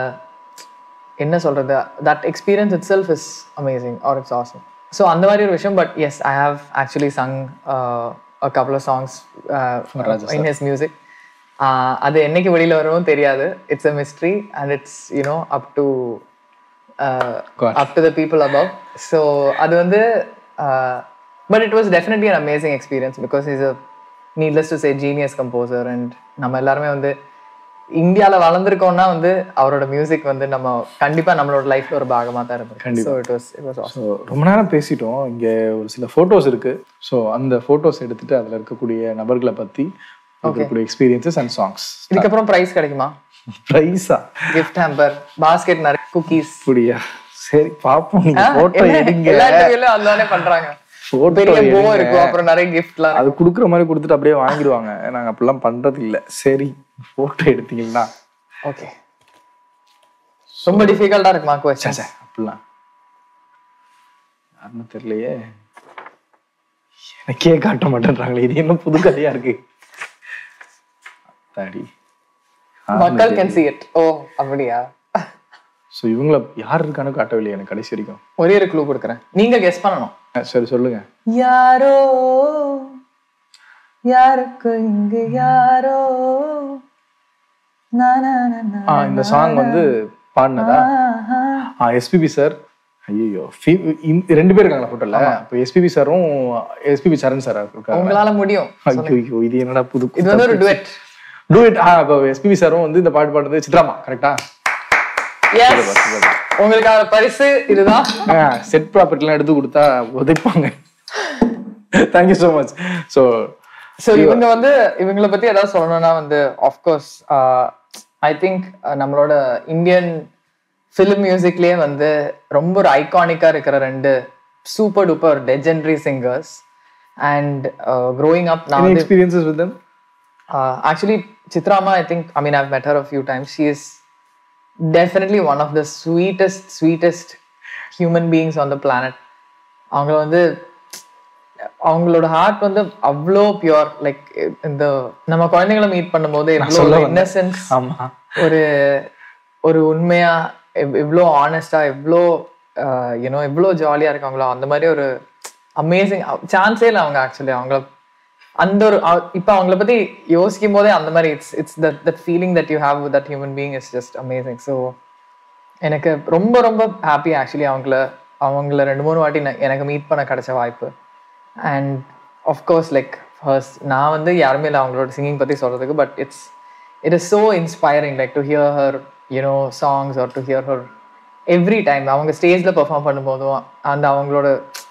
Speaker 1: என்ன சொல்கிறது, that experience itself is amazing or it's awesome. So அந்த மாதிரி ஒரு விஷயம். But yes, I have actually sung a couple of songs uh, in his music. Uh, அது என்னைக்கு வெளியில வரும்னு தெரியாது. It's a mystery and it's you know up to uh, up to the people above. So அது வந்து uh, but it was definitely an amazing experience because he's a needless to say genius composer and நம்ம எல்லாருமே வந்து இந்தியால வளர்ந்துருக்கோம்னா வந்து அவரோட music வந்து நம்ம கண்டிப்பா நம்மளோட லைஃப்ல ஒரு பாகமா தான் இருந்தது. So it was it was awesome.
Speaker 2: ரொம்ப நேரம் பேசிட்டோம். இங்க ஒரு சில போட்டோஸ் இருக்கு. ஸோ அந்த போட்டோஸ் எடுத்துட்டு அதுல இருக்கக்கூடிய நபர்களை பத்தி இருக்கக்கூடிய எக்ஸ்பீரியன்சஸ் அண்ட் சாங்ஸ்.
Speaker 1: இதுக்கப்புறம் பிரைஸ் கிடைக்குமா?
Speaker 2: பிரைஸா?
Speaker 1: கிஃப்ட் ஹேம்பர், பாஸ்கெட், நிறைய குக்கீஸ்.
Speaker 2: புரியா? சரி பாப்போம். நீங்க போட்டோ எடுங்க.
Speaker 1: எல்லா டிவிலயும் அதுதானே பண்றாங்க. பெரிய போ இருக்கும், அப்புறம் நிறைய கிஃப்ட்லாம்
Speaker 2: அது குடுக்குற மாதிரி கொடுத்துட்டு அப்படியே வாங்கிடுவாங்க. நாங்க அப்படிலாம் பண்றது இல்ல. சரி போட்டோ எடுத்தீங்கன்னா
Speaker 1: ஓகே. ரொம்ப டிஃபிகல்ட்டா இருக்குமா क्वेश्चन?
Speaker 2: அப்படிலாம் யாருன்னு தெரியலையே. எனக்கே காட்ட மாட்டேன்றாங்களே. இது என்ன புது கதையா இருக்கு. தாடி
Speaker 1: மக்கள் கேன் see it. ஓ அப்படியா?
Speaker 2: ஸோ இவங்கள யார் இருக்கானு காட்டவில்லை எனக்கு கடைசி வரைக்கும்.
Speaker 1: ஒரே ஒரு க்ளூ கொடுக்குறேன், நீங்க கெஸ் பண்ணணும்.
Speaker 2: சரி சொல்லுங்க.
Speaker 3: யாரோ யாருக்கு இங்கு யாரோ.
Speaker 2: இந்த சாங் வந்து பாடினதா எஸ்பிபி சார். ஐயோ ரெண்டு பேர் இருக்காங்களா போட்டோல? இப்போ எஸ்பிபி சாரும் எஸ்பிபி சரண் சார் இருக்காங்க.
Speaker 1: உங்களால முடியும்.
Speaker 2: ஐயோ இது என்னடா புது
Speaker 1: இது வந்து ஒரு டுவெட்.
Speaker 2: டுவெட். ஆ இப்போ எஸ்பிபி சாரும் வந்து இந்த பாட்டு பாடுறது சித்ராமா. கரெக்டா?
Speaker 1: எஸ். உங்களுக்கான பரிசு இதுதான்.
Speaker 2: செட் ப்ராப்பர்ட்டிலாம் எடுத்து கொடுத்தா உதைப்பாங்க. Thank you so much. So
Speaker 1: so இவங்க வந்து இவங்களை பத்தி ஏதாவது சொல்லணும்னா வந்து ஆஃப்கோர்ஸ் ஐ திங்க் நம்மளோட இந்தியன் ஃபிலிம் மியூசிக்லயே வந்து ரொம்ப ஒரு ஐகானிக்கா இருக்கிற ரெண்டு super duper legendary singers. And growing up நான் வந்து
Speaker 2: எக்ஸ்பீரியன்சஸ் வித் them.
Speaker 1: ஆக்சுவலி சித்ராமா, I think I mean I've met her a few times. She is definitely one of the sweetest sweetest human beings on the planet. அவங்க வந்து அவங்களோட heart வந்து அவ்வளோ pure. Like இந்த நம்ம குழந்தைங்களை மீட் பண்ணும்போது எவ்வளோ இன்னசென்ஸ், ஒரு ஒரு உண்மையா எவ்வளோ ஆனஸ்டா, எவ்வளோ யூனோ எவ்வளோ ஜாலியா இருக்காங்களோ அந்த மாதிரி ஒரு அமேசிங் சான்ஸே இல்லை அவங்க. ஆக்சுவலி அவங்கள அந்த ஒரு இப்போ அவங்கள பத்தி யோசிக்கும் போதே அந்த மாதிரி it's it's that that feeling that you have with that human being is just amazing. So எனக்கு ரொம்ப ரொம்ப ஹாப்பி ஆக்சுவலி அவங்கள அவங்கள ரெண்டு மூணு வாட்டி எனக்கு மீட் பண்ண கிடைச்ச வாய்ப்பு. அண்ட் ஆஃப்கோர்ஸ் லைக் ஃபர்ஸ்ட் நான் வந்து யாருமே இல்லை அவங்களோட சிங்கிங் பற்றி சொல்கிறதுக்கு, but it's it is so inspiring like to hear her you know songs or to hear her every time. அவங்க ஸ்டேஜில் பெர்ஃபார்ம் பண்ணும்போதும் அந்த அவங்களோட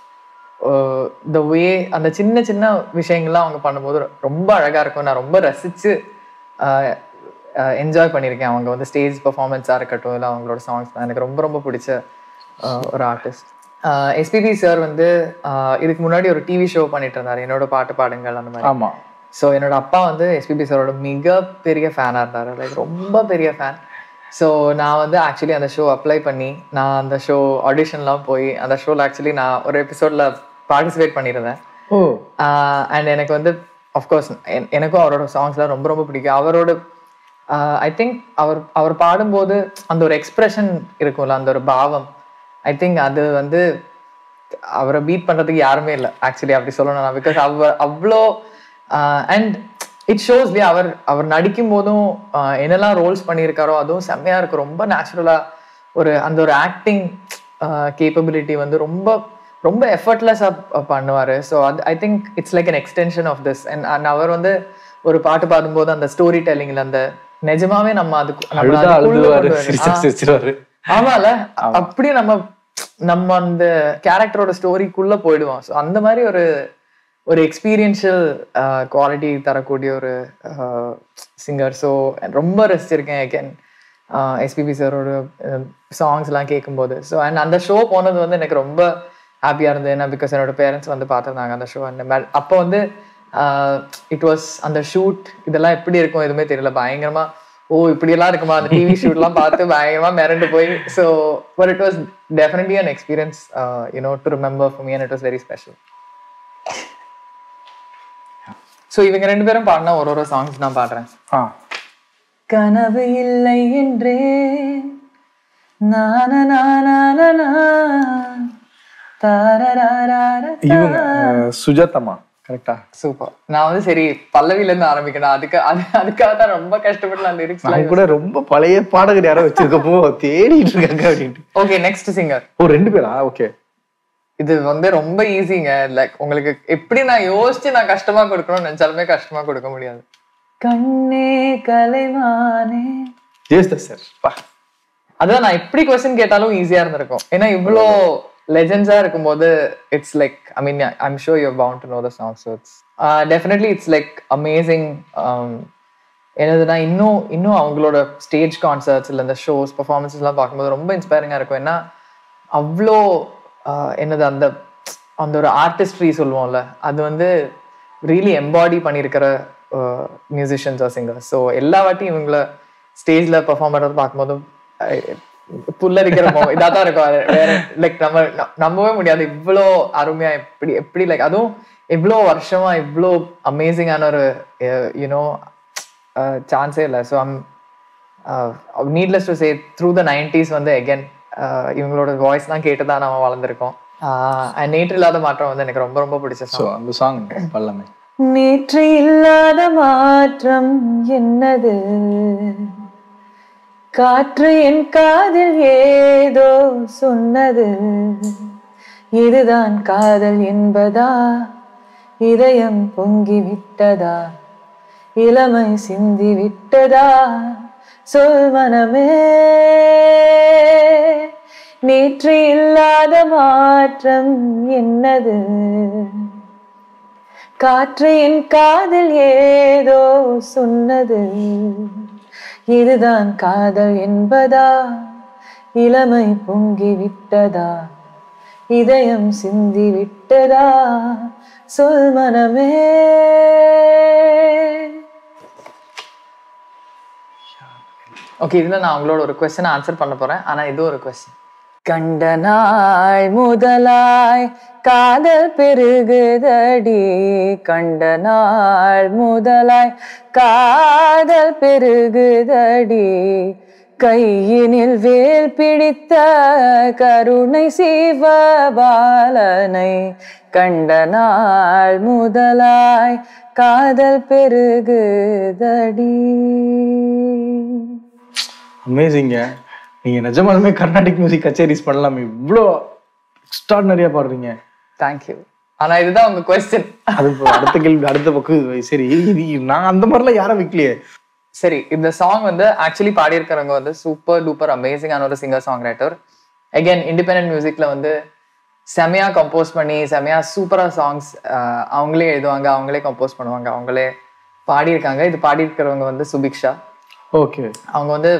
Speaker 1: த வே அந்த சின்ன சின்ன விஷயங்கள்லாம் அவங்க பண்ணும்போது ரொம்ப அழகாக இருக்கும். நான் ரொம்ப ரசித்து என்ஜாய் பண்ணியிருக்கேன். அவங்க வந்து ஸ்டேஜ் பெர்ஃபார்மன்ஸாக இருக்கட்டும், இல்லை அவங்களோட சாங்ஸ் தான் எனக்கு ரொம்ப ரொம்ப பிடிச்ச ஒரு ஆர்டிஸ்ட். எஸ்பிபி சார் வந்து இதுக்கு முன்னாடி ஒரு டிவி ஷோ பண்ணிட்டு இருந்தார், என்னோட பாட்டு பாடுங்கள் அந்த மாதிரி.
Speaker 2: ஆமாம்.
Speaker 1: ஸோ என்னோட அப்பா வந்து எஸ்பிபி சாரோட மிகப்பெரிய ஃபேனாக இருந்தார், லைக் ரொம்ப பெரிய ஃபேன். ஸோ நான் வந்து ஆக்சுவலி அந்த ஷோ அப்ளை பண்ணி நான் அந்த ஷோ ஆடிஷன்லாம் போய் அந்த ஷோவில் ஆக்சுவலி நான் ஒரு எபிசோடில் பார்ட்டிசிபேட் பண்ணியிருந்தேன்.
Speaker 2: ஓ.
Speaker 1: அண்ட் எனக்கு வந்து அஃப்கோர்ஸ் எனக்கும் அவரோட சாங்ஸ்லாம் ரொம்ப ரொம்ப பிடிக்கும். அவரோட ஐ திங்க் அவர் அவர் பாடும்போது அந்த ஒரு எக்ஸ்பிரஷன் இருக்கும்ல, அந்த ஒரு பாவம், ஐ திங்க் அது வந்து அவரை பீட் பண்ணுறதுக்கு யாருமே இல்லை ஆக்சுவலி அப்படி சொல்லணும்னா. பிகாஸ் அவர் அவ்வளோ அண்ட் இட் ஷோஸ்லயே அவர் அவர் நடிக்கும் போதும் என்னெல்லாம் ரோல்ஸ் பண்ணியிருக்காரோ அதுவும் செம்மையா இருக்கு. ரொம்ப நேச்சுரலா ஒரு அந்த ஒரு ஆக்டிங் கேப்பபிலிட்டி வந்து ரொம்ப ரொம்ப எஃபர்ட்லெஸ்ஸாக பண்ணுவார். ஸோ அது I think it's like an extension of this. And and அவர் வந்து ஒரு பாட்டு பாடும்போது அந்த ஸ்டோரி டெல்லிங்ல அந்த நிஜமாவே நம்ம அதுக்கு ஆமால அப்படியே நம்ம நம்ம அந்த கேரக்டரோட ஸ்டோரிக்குள்ள போயிடுவோம். ஸோ அந்த மாதிரி ஒரு ஒரு எக்ஸ்பீரியன்ஷியல் குவாலிட்டி தரக்கூடிய ஒரு சிங்கர். ஸோ ரொம்ப ரசிச்சிருக்கேன் அகேன் எஸ்பிபி சாரோட சாங்ஸ்லாம் கேட்கும்போது. ஸோ அண்ட் அந்த ஷோ போனது வந்து எனக்கு ரொம்ப ஹாப்பியாக இருந்தது. ஏன்னா பிகாஸ் என்னோட பேரண்ட்ஸ் வந்து பார்த்துருந்தாங்க அந்த ஷோ. அந்த மாதிரி அப்போ வந்து இட் வாஸ் அந்த ஷூட் இதெல்லாம் எப்படி இருக்கும் எதுவுமே தெரியல. பயங்கரமா ஓ இப்படியெல்லாம் இருக்குமா அந்த டிவி ஷூட்லாம் பார்த்து பயங்கரமா மிரண்டு போய். So but it was definitely an experience you know to remember for me and it was very special. So இவங்க ரெண்டு பேரும் பாடினா ஒரு ஒரு சாங்ஸ் நான் பாடுறேன்.
Speaker 3: கனவு இல்லை என்றே
Speaker 2: இவங்க சுஜாதம்மா கரெக்டா?
Speaker 1: சூப்பர். நான் வந்து சரி பல்லவில இருந்து ஆரம்பிக்கணும், அதுக்கு அது அதுக்காக தான் ரொம்ப கஷ்டப்பட்டு நான் லிரிக்ஸ்
Speaker 2: நான் கூட ரொம்ப பழைய பாடகர் யாரோ வச்சிருக்கப்போ தேடிட்டு இருக்காங்க அப்படின்ட்டு.
Speaker 1: Okay next singer.
Speaker 2: ஓ ரெண்டு பேரா? ஓகே.
Speaker 1: இது வந்து ரொம்ப ஈஸிங்க. லைக் உங்களுக்கு எப்படி நான் யோசிச்சு நான் கஷ்டமா கொடுக்கணும்னு நினைச்சாலுமே கஷ்டமா கொடுக்க முடியாது.
Speaker 3: கண்ணே கலைவானே
Speaker 2: ஜெயஸ்தாஸ் சார்.
Speaker 1: அதான் நான் எப்படி கொஸ்டின் கேட்டாலும் ஈஸியா இருந்திருக்கும். ஏன்னா இவ்வளோ லெஜெண்ட்ஸா இருக்கும்போது it's like I mean I'm sure you are bound to know the song. So it's definitely it's like amazing. என்னதுன்னா இன்னும் இன்னும் அவங்களோட ஸ்டேஜ் கான்சர்ட்ஸ் இல்லை இந்த ஷோஸ் பர்ஃபார்மன்ஸ்லாம் பார்க்கும்போது ரொம்ப இன்ஸ்பைரிங்கா இருக்கும். ஏன்னா அவ்வளோ என்னது அந்த அந்த ஒரு ஆர்டிஸ்ட்ரி சொல்லுவோம்ல, அது வந்து ரியலி எம்பாடி பண்ணியிருக்கிற மியூசிஷியன்ஸ் ஆர் சிங்கர்ஸ். ஸோ எல்லா வாட்டியும் இவங்களை ஸ்டேஜில் பெர்ஃபார்ம் பண்ணுறது பார்க்கும்போது புல்லரிக்கிற இதாக தான் இருக்கும். வேற லைக் நம்ம நம்பவே முடியாது இவ்வளோ அருமையா எப்படி எப்படி லைக் அதுவும் இவ்வளோ வருஷமா இவ்வளோ அமேசிங்கான ஒரு யூனோ சான்ஸே இல்லை. So I'm needless to say through the nineties வந்து அகெயின் இவங்களோட வாய்ஸ்லாம் கேட்டு தான் நம்ம வளர்ந்துருக்கோம். அண்ட் நேற்று இல்லாத மாற்றம் வந்து எனக்கு ரொம்ப ரொம்ப பிடிச்ச
Speaker 2: ஸோ அந்த சாங் பல்லமே.
Speaker 3: நேற்று இல்லாத மாற்றம் என்னது, காற்று என் காதில் ஏதோ சொன்னது, இதுதான் காதல் என்பதா, இதயம் பொங்கி விட்டதா, இளமை சிந்தி விட்டதா, சொல் மனமே. நேற்று இல்லாத மாற்றம் என்னது, காற்று என் காதில் ஏதோ சொன்னது, இதுதான் காதல் என்பதா, இளமை பொங்கி விட்டதா, இதயம் சிந்தி விட்டதா, சொல் மனமே.
Speaker 1: ஓகே, இதுல நான் உங்களோட ஒரு கொஸ்டின் ஆன்சர் பண்ண போறேன். ஆனா இது ஒரு கொஸ்டின்.
Speaker 3: கண்ட நாள் முதலாய் காதல் பெருகுதடி, கண்ட நாள் முதலாய் காதல் பெருகுதடி, கையினில் வேல் பிடித்த கருணை சிவபாலனை, கண்ட நாள் முதலாய் காதல் பெருகுதடி.
Speaker 2: அமேசிங்க. நீங்க நிஜமாலுமே கர்நாடிக் மியூசிக் கச்சேரிஸ் பண்ணலாம், இவ்வளோ எக்ஸ்ட்ராடினரியா பாடுறீங்க.
Speaker 1: தேங்க்யூ. ஆனா இதுதான் உங்க கொஸ்டின்.
Speaker 2: அது அடுத்த கேள்வி, அடுத்த பக்கம். சரி, நான் அந்த மாதிரிலாம் யாரும் வைக்கலையே.
Speaker 1: சரி, இந்த சாங் வந்து ஆக்சுவலி பாடியிருக்கிறவங்க வந்து சூப்பர் டூப்பர் அமேசிங்கான ஒரு singer songwriter. Again independent மியூசிக்ல வந்து செமையா கம்போஸ் பண்ணி செமையா சூப்பரா சாங்ஸ் அவங்களே எழுதுவாங்க, அவங்களே கம்போஸ் பண்ணுவாங்க, அவங்களே பாடியிருக்காங்க. இது பாடியிருக்கிறவங்க வந்து சுபிக்ஷா.
Speaker 2: ஓகே.
Speaker 1: அவங்க வந்து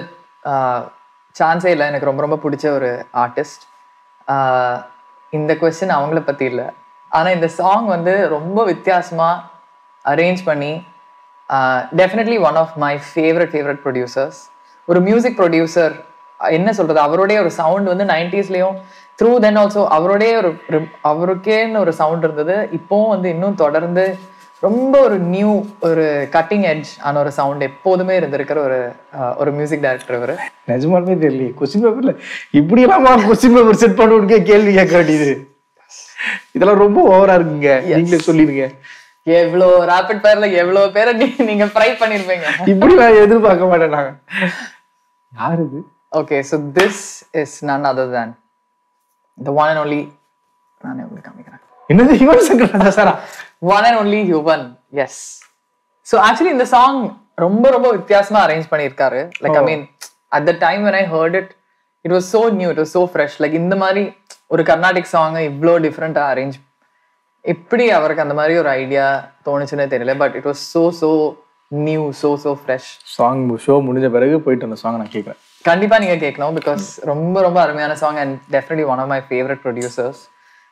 Speaker 1: சான்ஸே இல்லை, எனக்கு ரொம்ப ரொம்ப பிடிச்ச ஒரு ஆர்டிஸ்ட். இந்த கொஸ்டின் அவங்கள பற்றி இல்லை, ஆனால் இந்த சாங் வந்து ரொம்ப வித்தியாசமாக அரேஞ்ச் பண்ணி definitely one of my favourite favourite producers. ஒரு மியூசிக் ப்ரொடியூசர் என்ன சொல்கிறது, அவருடைய ஒரு சவுண்ட் வந்து நைன்டிஸ்லேயும் த்ரூ தென் ஆல்சோ அவருடைய ஒரு அவருக்கேன்னு ஒரு சவுண்ட் இருந்தது. இப்போவும் வந்து இன்னும் தொடர்ந்து ரொம்ப ஒரு நியூ ஒரு கட்டிங் எட்ஜ் ஆன ஒரு சவுண்ட் எப்போதுமே இருந்திருக்கிற ஒரு ஒரு மியூசிக் டைரக்டர் இவர்.
Speaker 2: நிஜமாலுமே தெரியல கொஸ்டின் பேப்பர்ல இப்படி எல்லாம் கொஸ்டின் பேப்பர் செட் பண்ணுவோம் கேள்வி கேட்க வேண்டியது. இதெல்லாம் ரொம்ப ஓவரா இருக்குங்க. நீங்களே சொல்லிருங்க.
Speaker 1: எவ்வளோ ராபிட் ஃபயர்ல எவ்வளவு பேரை நீங்க ட்ரை பண்ணிருப்பீங்க.
Speaker 2: இப்படி நான் எதிர்பார்க்க மாட்டேன். நாங்க யாரு இது?
Speaker 1: Okay, so this is none other than the one and only. நானே உங்களுக்கு காமிக்கிறேன்.
Speaker 2: என்னது யுவன் சங்கர் ராஜா சாரா?
Speaker 1: One and only Yuvan. Yes. So actually இந்த சாங் ரொம்ப ரொம்ப வித்தியாசமா அரேஞ்ச் பண்ணியிருக்காரு. Like I mean at the time when I heard it, it was so new, it was so fresh. Like இந்த மாதிரி ஒரு கர்நாடிக் சாங் இவ்வளோ டிஃப்ரெண்டா அரேஞ்ச், எப்படி அவருக்கு அந்த மாதிரி ஒரு ஐடியா தோணுச்சுன்னே தெரியல. But it was so so new, so so fresh.
Speaker 2: Song show முடிஞ்ச பிறகு போயிட்டு அந்த சாங் நான் கேட்குறேன்.
Speaker 1: கண்டிப்பா நீங்க கேட்கணும், பிகாஸ் ரொம்ப ரொம்ப அருமையான song and definitely one of my favourite producers.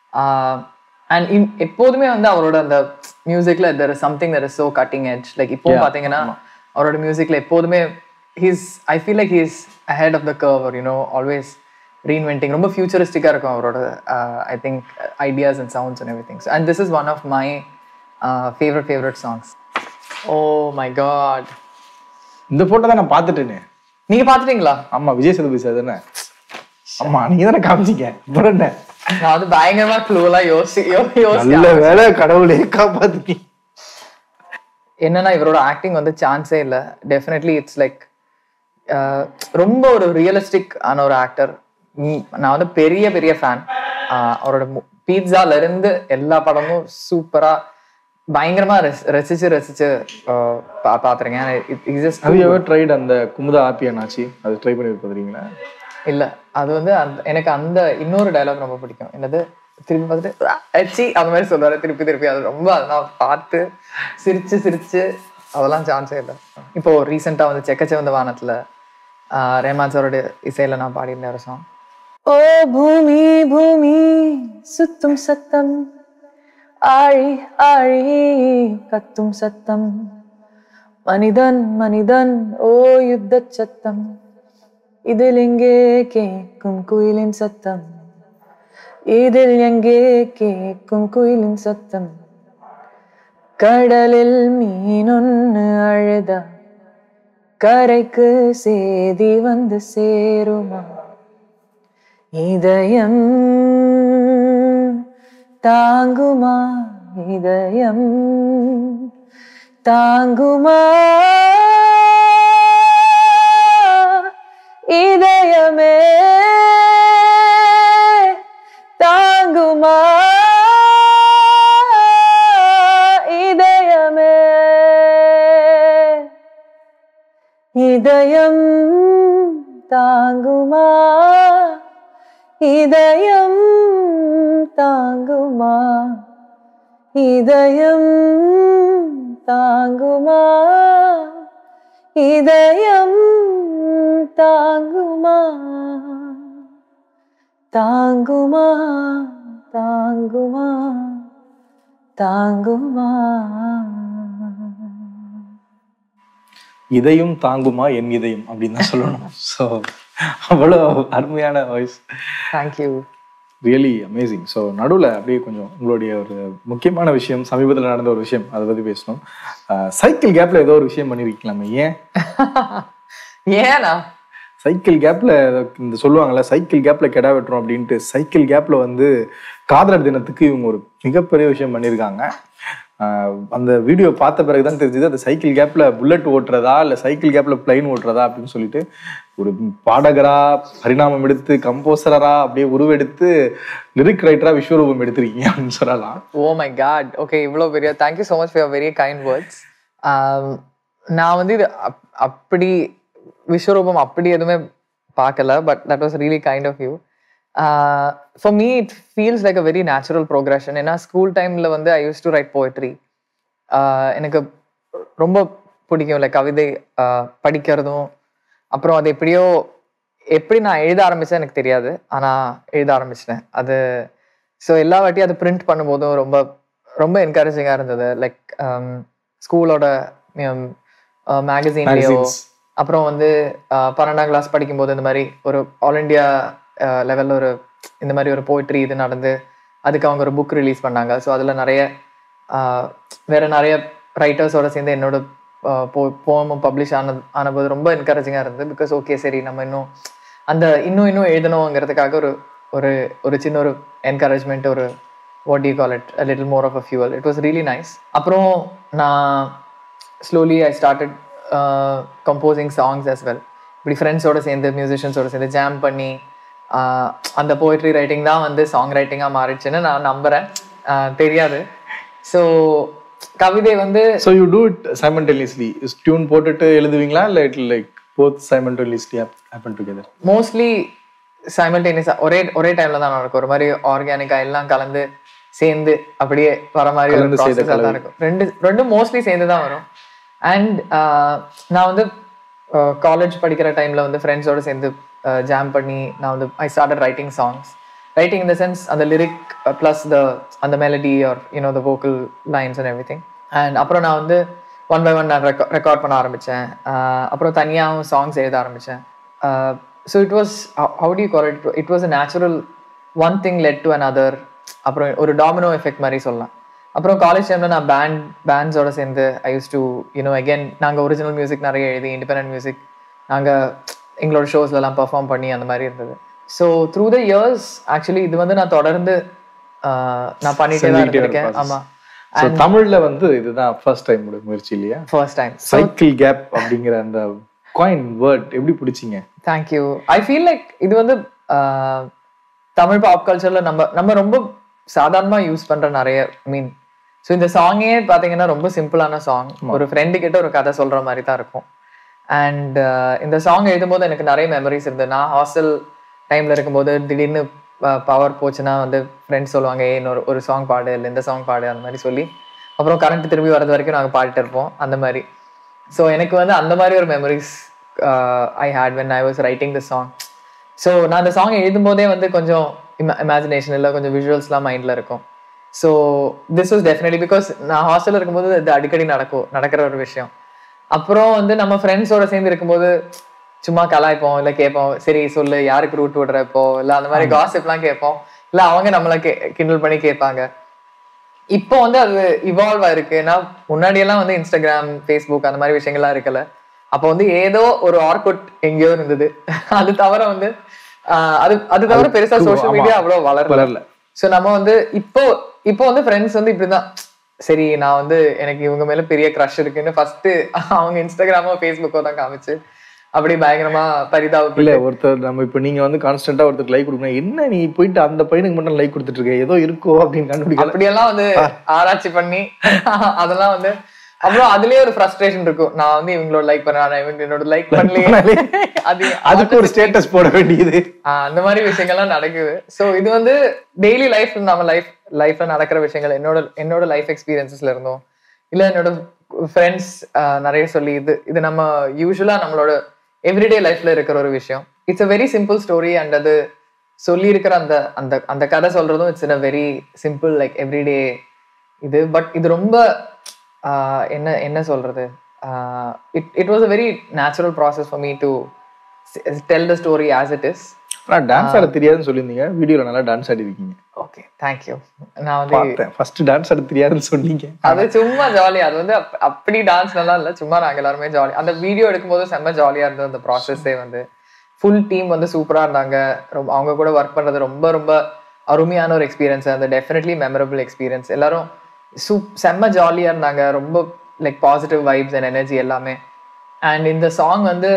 Speaker 1: And எப்போதுமே வந்து அவரோட அந்த மியூசிக்ல there is something that is so cutting edge. Like இப்போ பாத்தீங்கன்னா அவரோட மியூசிக்ல எப்போதுமே he's I feel like he's ahead of the curve, or you know always reinventing. ரொம்ப ஃபியூச்சரிஸ்டிக்கா இருக்கும் அவரோட I think ideas and sounds and everything. So, and this is one of my uh, favorite favorite songs. Oh my god,
Speaker 2: இந்த photo தான் நான் பார்த்துட்டேனே.
Speaker 1: நீங்க பாத்துட்டீங்களா?
Speaker 2: ஆமா, Vijay Sethupathi sir தானே? ஆமா, நீங்க தானே காமிச்சீங்க. அப்புறம் என்ன,
Speaker 1: நான் வந்து பயங்கரமா க்ளூலாம் யோசி யோசி
Speaker 2: நல்ல வேளை கடவுளே காப்பாத்திட்டீங்க.
Speaker 1: என்னன்னா இவரோட ஆக்டிங் வந்து சான்ஸே இல்லை. டெஃபினெட்லி இட்ஸ் லைக் ரொம்ப ஒரு ரியலிஸ்டிக் ஆன ஒரு ஆக்டர். நான் வந்து பெரிய பெரிய ஃபேன். அவரோட பீட்சால இருந்து எல்லா படமும் சூப்பரா பயங்கரமா ரசிச்சு ரசிச்சு பாத்துருக்கேன்.
Speaker 2: அந்த குமுதா ஆப்பியானாச்சு அது ட்ரை பண்ணி பாத்துறீங்களா?
Speaker 1: இல்ல, அது வந்து அந்த எனக்கு அந்த இன்னொரு டயலாக் ரொம்ப பிடிக்கும். என்னது, திருப்பி பார்த்துட்டு அச்சி அந்த மாதிரி சொல்லுவாரு திருப்பி திருப்பி. அது ரொம்ப அதெல்லாம் பார்த்து சிரிச்சு சிரிச்சு அதெல்லாம் சான்ஸே இல்லை. இப்போ ரீசெண்டா வந்து செக்கச்சவந்த வானத்துல ஆஹ் ரஹ்மான் சாரோட இசையில நான் பாடியிருந்தேன் ஒரு சாங்.
Speaker 3: ஓ பூமி பூமி சுத்தும் சத்தம், ஆழி ஆழி கத்தும் சத்தம், மனிதன் மனிதன் ஓ யுத்த சத்தம், இதில் எங்கே கேட்கும் குயிலின் சத்தம், இதில் எங்கே கேட்கும் குயிலின் சத்தம், கடலில் மீனொன்னு அழுதா கரைக்கு சேதி வந்து சேருமா இதயம் தாங்குமா இதயம் தாங்குமா இதயமே தாங்குமா இதயமே இதயம் தாங்குமா இதயம் தாங்குமா இதயம் தாங்குமா இதயம் தாங்குமா தாங்குமா தாங்குமா தாங்குமா
Speaker 2: இதையும் தாங்குமா என் இதயம் அப்படின்னு தான் சொல்லணும். ஸோ அவ்வளோ அருமையான voice.
Speaker 1: Thank you.
Speaker 2: Really amazing. So நடுவில் அப்படியே கொஞ்சம் உங்களுடைய ஒரு முக்கியமான விஷயம், சமீபத்தில் நடந்த ஒரு விஷயம், அதை பற்றி பேசணும். சைக்கிள் கேப்பில் ஏதோ ஒரு விஷயம் பண்ணிருக்கலாமே, ஏன்
Speaker 1: ஏன்னா
Speaker 2: சைக்கிள் கேப்ல இந்த சொல்லுவாங்கல்ல, சைக்கிள் கேப்ல கெடா வெட்டுறோம் அப்படின்ட்டு, சைக்கிள் கேப்ல வந்து காதலர் தினத்துக்கு இவங்க ஒரு மிகப்பெரிய விஷயம் பண்ணியிருக்காங்க. அந்த வீடியோ பார்த்த பிறகுதான் தெரிஞ்சது அந்த சைக்கிள் கேப்ல புல்லட் ஓட்டுறதா இல்ல சைக்கிள் கேப்ல பிளைன் ஓட்டுறதா அப்படின்னு சொல்லிட்டு ஒரு பாடகரா பரிணாமம் எடுத்து கம்போசரா அப்படியே உருவெடுத்து லிரிக் ரைட்டரா விஸ்வரூபம் எடுத்திருக்கீங்க அப்படின்னு சொல்லலாம்.
Speaker 1: ஓ மை காட், ஓகே, இவ்வளோ பெரிய thank you so much for your very kind words. நான் வந்து இது அப்படி விஸ்வரூபம் அப்படி எதுவுமே பார்க்கல, but that was really kind of you. For me it feels like a very natural progression. ஏன்னா ஸ்கூல் டைமில் வந்து I use to write poetry. எனக்கு ரொம்ப பிடிக்கும் லைக் கவிதை படிக்கிறதும். அப்புறம் அது எப்படியோ எப்படி நான் எழுத ஆரம்பித்தேன் எனக்கு தெரியாது, ஆனால் எழுத ஆரம்பிச்சிட்டேன் அது. ஸோ எல்லா வாட்டியும் அது பிரிண்ட் பண்ணும்போதும் ரொம்ப ரொம்ப என்கரேஜிங்காக இருந்தது. லைக் ஸ்கூலோட மேகசின்லேயோ, அப்புறம் வந்து பன்னெண்டாம் கிளாஸ் படிக்கும்போது இந்த மாதிரி ஒரு ஆல் இண்டியா லெவலில் ஒரு இந்த மாதிரி ஒரு போய்ட்ரி இது நடந்து அதுக்கு அவங்க ஒரு புக் ரிலீஸ் பண்ணாங்க. ஸோ அதில் நிறைய வேற நிறைய ரைட்டர்ஸோட சேர்ந்து என்னோட போ போமும் பப்ளிஷ் ஆன ஆனபோது ரொம்ப என்கரேஜிங்காக இருந்தது. பிகாஸ் ஓகே சரி நம்ம இன்னும் அந்த இன்னும் இன்னும் எழுதணுங்கிறதுக்காக ஒரு ஒரு ஒரு சின்ன ஒரு என்கரேஜ்மெண்ட், ஒரு what do you call it, a little more of a fuel. It was really nice. அப்புறம் நான் slowly I started composing songs as well. இப்படி ஃப்ரெண்ட்ஸோட சேர்ந்து மியூசிஷியன்ஸோட சேர்ந்து ஜாம் பண்ணி அந்த போய்ட்ரி ரைட்டிங் தான் வந்து சாங் ரைட்டிங்காக மாறிடுச்சுன்னு நான் நம்புகிறேன். தெரியாது. ஸோ கவிதை வந்து
Speaker 2: so you do it simultaneously, tune போட்டுட்டு எழுதுவீங்களா இல்லை it like both simultaneously happen together?
Speaker 1: Mostly சைமல்டேனியஸாக ஒரே ஒரே டைமில் தான் நடக்கும். ஒரு மாதிரி ஆர்கானிக்காக எல்லாம் கலந்து சேர்ந்து அப்படியே வர மாதிரி ஒரு ப்ராசஸாக தான் இருக்கும். ரெண்டு ரெண்டும் மோஸ்ட்லி சேர்ந்து தான் வரும். அண்ட் நான் வந்து காலேஜ் படிக்கிற டைமில் வந்து ஃப்ரெண்ட்ஸோடு சேர்ந்து ஜாம் பண்ணி நான் வந்து I started writing songs. Writing in the sense அந்த லிரிக் ப்ளஸ் த அந்த melody or you know the vocal lines and எவ்ரி திங். அண்ட் அப்புறம் நான் வந்து ஒன் பை ஒன் நான் ரெக்கா ரெக்கார்ட் பண்ண ஆரம்பித்தேன். அப்புறம் தனியாகவும் சாங்ஸ் எழுத ஆரம்பித்தேன். So it was how do you call it, it was a natural one thing led to another. அப்புறம் ஒரு டாமினோ எஃபெக்ட் மாதிரி சொல்லலாம். அப்புறம் காலேஜ் டைமில் நான் பேண்ட் பேண்ட்ஸோட சேர்ந்து I use to you know again நாங்கள் ஒரிஜினல் மியூசிக் நிறைய எழுதி இண்டிபெண்டன்ட் மியூசிக் நாங்கள் எங்களோட ஷோஸ்லலாம் பர்ஃபார்ம் பண்ணி அந்த மாதிரி இருந்தது. So through the years actually இது வந்து நான் தொடர்ந்து நான் பண்ணிட்டே தான் இருந்திருக்கேன். ஆமாம்.
Speaker 2: தமிழ்ல வந்து இதுதான் ஃபர்ஸ்ட் டைம் முயற்சி இல்லையா?
Speaker 1: First time.
Speaker 2: சைக்கிள் கேப் அப்படிங்கிற அந்த காயின் வேர்ட் எப்படி பிடிச்சிங்க?
Speaker 1: தேங்க்யூ. ஐ ஃபீல் லைக் இது வந்து தமிழ் பாப் கல்ச்சர்ல நம்ம நம்ம ரொம்ப சாதாரணமாக யூஸ் பண்ற நிறைய ஐ மீன் ஸோ இந்த சாங்கே பார்த்தீங்கன்னா ரொம்ப சிம்பிளான சாங். ஒரு ஃப்ரெண்டு கிட்ட ஒரு கதை சொல்ற மாதிரி தான் இருக்கும். அண்ட் இந்த சாங் எழுதும்போது எனக்கு நிறைய மெமரிஸ் இருந்தது. நான் ஹாஸ்டல் டைம்ல இருக்கும்போது திடீர்னு பவர் போச்சுன்னா வந்து ஃப்ரெண்ட்ஸ் சொல்லுவாங்க, ஏ இன்னொரு ஒரு சாங் பாடு இல்லை இந்த சாங் பாடு அந்த மாதிரி சொல்லி அப்புறம் கரண்ட் திரும்பி வரது வரைக்கும் நாங்கள் பாடிட்டு இருப்போம் அந்த மாதிரி. ஸோ எனக்கு வந்து அந்த மாதிரி ஒரு memories I had when I was writing the song. So நான் அந்த சாங் எழுதும்போதே வந்து கொஞ்சம் இம இமேஜினேஷன் இல்லை, கொஞ்சம் விஷுவல்ஸ்லாம் மைண்டில் இருக்கும். So this was definitely because நான் ஹாஸ்டலில் இருக்கும்போது இது அடிக்கடி நடக்கும் நடக்கிற ஒரு விஷயம். அப்புறம் வந்து நம்ம ஃப்ரெண்ட்ஸோட சேர்ந்து இருக்கும்போது சும்மா கலாய்ப்போம், இல்லை கேட்போம், சரி சொல்லு யாருக்கு ரூட் விடுற இப்போ, இல்லை அந்த மாதிரி காசிப்லாம் கேட்போம், இல்லை அவங்க நம்மளை கே கிண்டல் பண்ணி கேட்பாங்க. இப்போ வந்து அது இவால்வ் ஆயிருக்கு. ஏன்னா முன்னாடியெல்லாம் வந்து இன்ஸ்டாகிராம், ஃபேஸ்புக் அந்த மாதிரி விஷயங்கள்லாம் இருக்கல. அப்போ வந்து ஏதோ ஒரு ஆர்குட் எங்கேயோ இருந்தது. அது தவிர வந்து ஆஹ் அது அது தவிர பெருசா சோசியல் மீடியா அவ்வளவு வளரல. சோ நம்ம வந்து இப்போ இப்போ வந்து ஃப்ரெண்ட்ஸ் வந்து இப்படிதான், சரி நான் வந்து எனக்கு இவங்க மேல பெரிய க்ரஷ் இருக்குன்னு ஃபர்ஸ்ட் அவங்க இன்ஸ்டாகிராமோ ஃபேஸ்புக்கோ தான் காமிச்சு அப்படி பயங்கரமா பரிதாபம்.
Speaker 2: இல்ல ஒருத்தர் நம்ம இப்ப நீங்க வந்து கான்ஸ்டன்டா ஒருத்தர் லைக் கொடுக்கணும், என்ன நீ போயிட்டு அந்த பையனுக்கு மட்டும் லைக் கொடுத்துட்டு இருக்க, ஏதோ இருக்கோ அப்படின்னு கண்டுபிடிக்க
Speaker 1: அப்படியெல்லாம் வந்து ஆராய்ச்சி பண்ணி அதெல்லாம் வந்து அப்புறம் அதுலயே ஒரு ஃப்ரஸ்ட்ரேஷன் இருக்கும். நான் வந்து இவங்களோட லைக் பண்ணேன், இவங்க என்னோட லைக் பண்ணலையே, அது
Speaker 2: அதுக்கு ஒரு ஸ்டேட்டஸ் போட வேண்டியது,
Speaker 1: அந்த மாதிரி விஷயங்கள்லாம் நடக்குது. சோ இது வந்து டெய்லி லைஃப், நம்ம லைஃப் லைஃப்ல நடக்கிற விஷயங்கள், என்னோட என்னோட லைஃப் எக்ஸ்பீரியன்சஸ்ல இருந்தோம் இல்ல என்னோட ஃப்ரெண்ட்ஸ் நிறைய சொல்லி இது இது நம்ம யூஸ்வலா நம்மளோட எவ்ரிடே லைஃப்ல இருக்கிற ஒரு விஷயம். It's a very simple story. And அது சொல்லி இருக்கிற அந்த அந்த அந்த கதை சொல்றதும் it's in a very simple like everyday இது. பட் இது ரொம்ப என்ன என்ன சொல்றது, it it was a very natural process for me to tell the story as it is.
Speaker 2: ஆனா டான்ஸ் ஆட தெரியாதுன்னு சொல்லியிருந்தீங்க, வீடியோல நல்லா டான்ஸ் ஆடி இருக்கீங்க.
Speaker 1: Okay, thank you. நான் வந்து
Speaker 2: ஃபர்ஸ்ட் டான்ஸ் ஆட தெரியாதுன்னு சொன்னீங்க,
Speaker 1: அது சும்மா ஜாலியா, அது வந்து அப்படி டான்ஸ் நல்லா இல்ல, சும்மா நாங்க எல்லாருமே ஜாலி. அந்த வீடியோ எடுக்கும்போது செம்ம ஜாலியா இருந்தது. அந்த ப்ராசஸே வந்து ஃபுல் டீம் வந்து சூப்பரா இருந்தாங்க. ரொம்ப அவங்க கூட ஒர்க் பண்றது ரொம்ப ரொம்ப அருமையான ஒரு எக்ஸ்பீரியன்ஸ். அந்த டெஃபினெட்லி மெமரபிள் எக்ஸ்பீரியன்ஸ். எல்லாரும் சூப் செம்ம ஜாலியா இருந்தாங்க. ரொம்ப like positive vibes and energy எல்லாமே. அண்ட் இந்த சாங் வந்து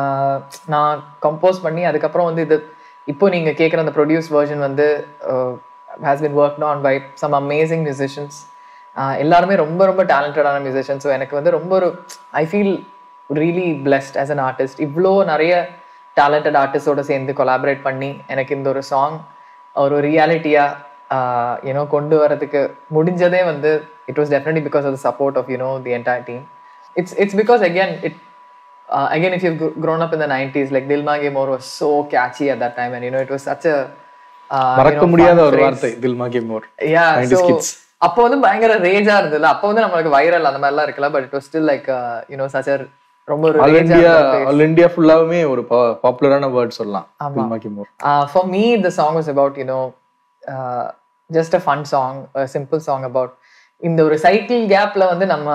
Speaker 1: நான் கம்போஸ் பண்ணி அதுக்கப்புறம் வந்து இது இப்போ நீங்க கேட்குற அந்த ப்ரொடியூஸ் வெர்ஷன் வந்து has been worked on by some amazing musicians. எல்லாருமே ரொம்ப ரொம்ப டேலண்டடான மியூசிஷியன்ஸ். ஸோ எனக்கு வந்து ரொம்ப ஒரு I feel really blessed as an artist. இவ்வளோ நிறைய டேலண்டட் ஆர்டிஸ்டோட சேர்ந்து கொலாபரேட் பண்ணி எனக்கு இந்த ஒரு சாங் ஒரு ரியாலிட்டியா யூனோ கொண்டு வரதுக்கு முடிஞ்சதே வந்து it was definitely because of the support of you know the entire team. It's it's because again it Uh, again, if you've grown up in the nineties, like Dil Mange More was so catchy at that time, and you know it was such a
Speaker 2: மறக்க முடியாத ஒரு வார்த்தை Dil Mange More.
Speaker 1: Yeah, so அப்போ வந்து பயங்கர ரேஜா இருந்ததுல, அப்போ வந்து நமக்கு வைரல் அந்த மாதிரிலாம் இருக்கல, but it was still like you know such a ரொம்ப ஒரு
Speaker 2: ஆல் இந்தியா ஆல் இந்தியா ஃபுல்லாவே ஒரு பாப்புலரான வேர்ட் சொல்லலாம் Dil Mange More.
Speaker 1: Uh, for me the song was about you know uh, just a fun song, a simple song about இந்த ஒரு cycle கேப்ல வந்து நம்ம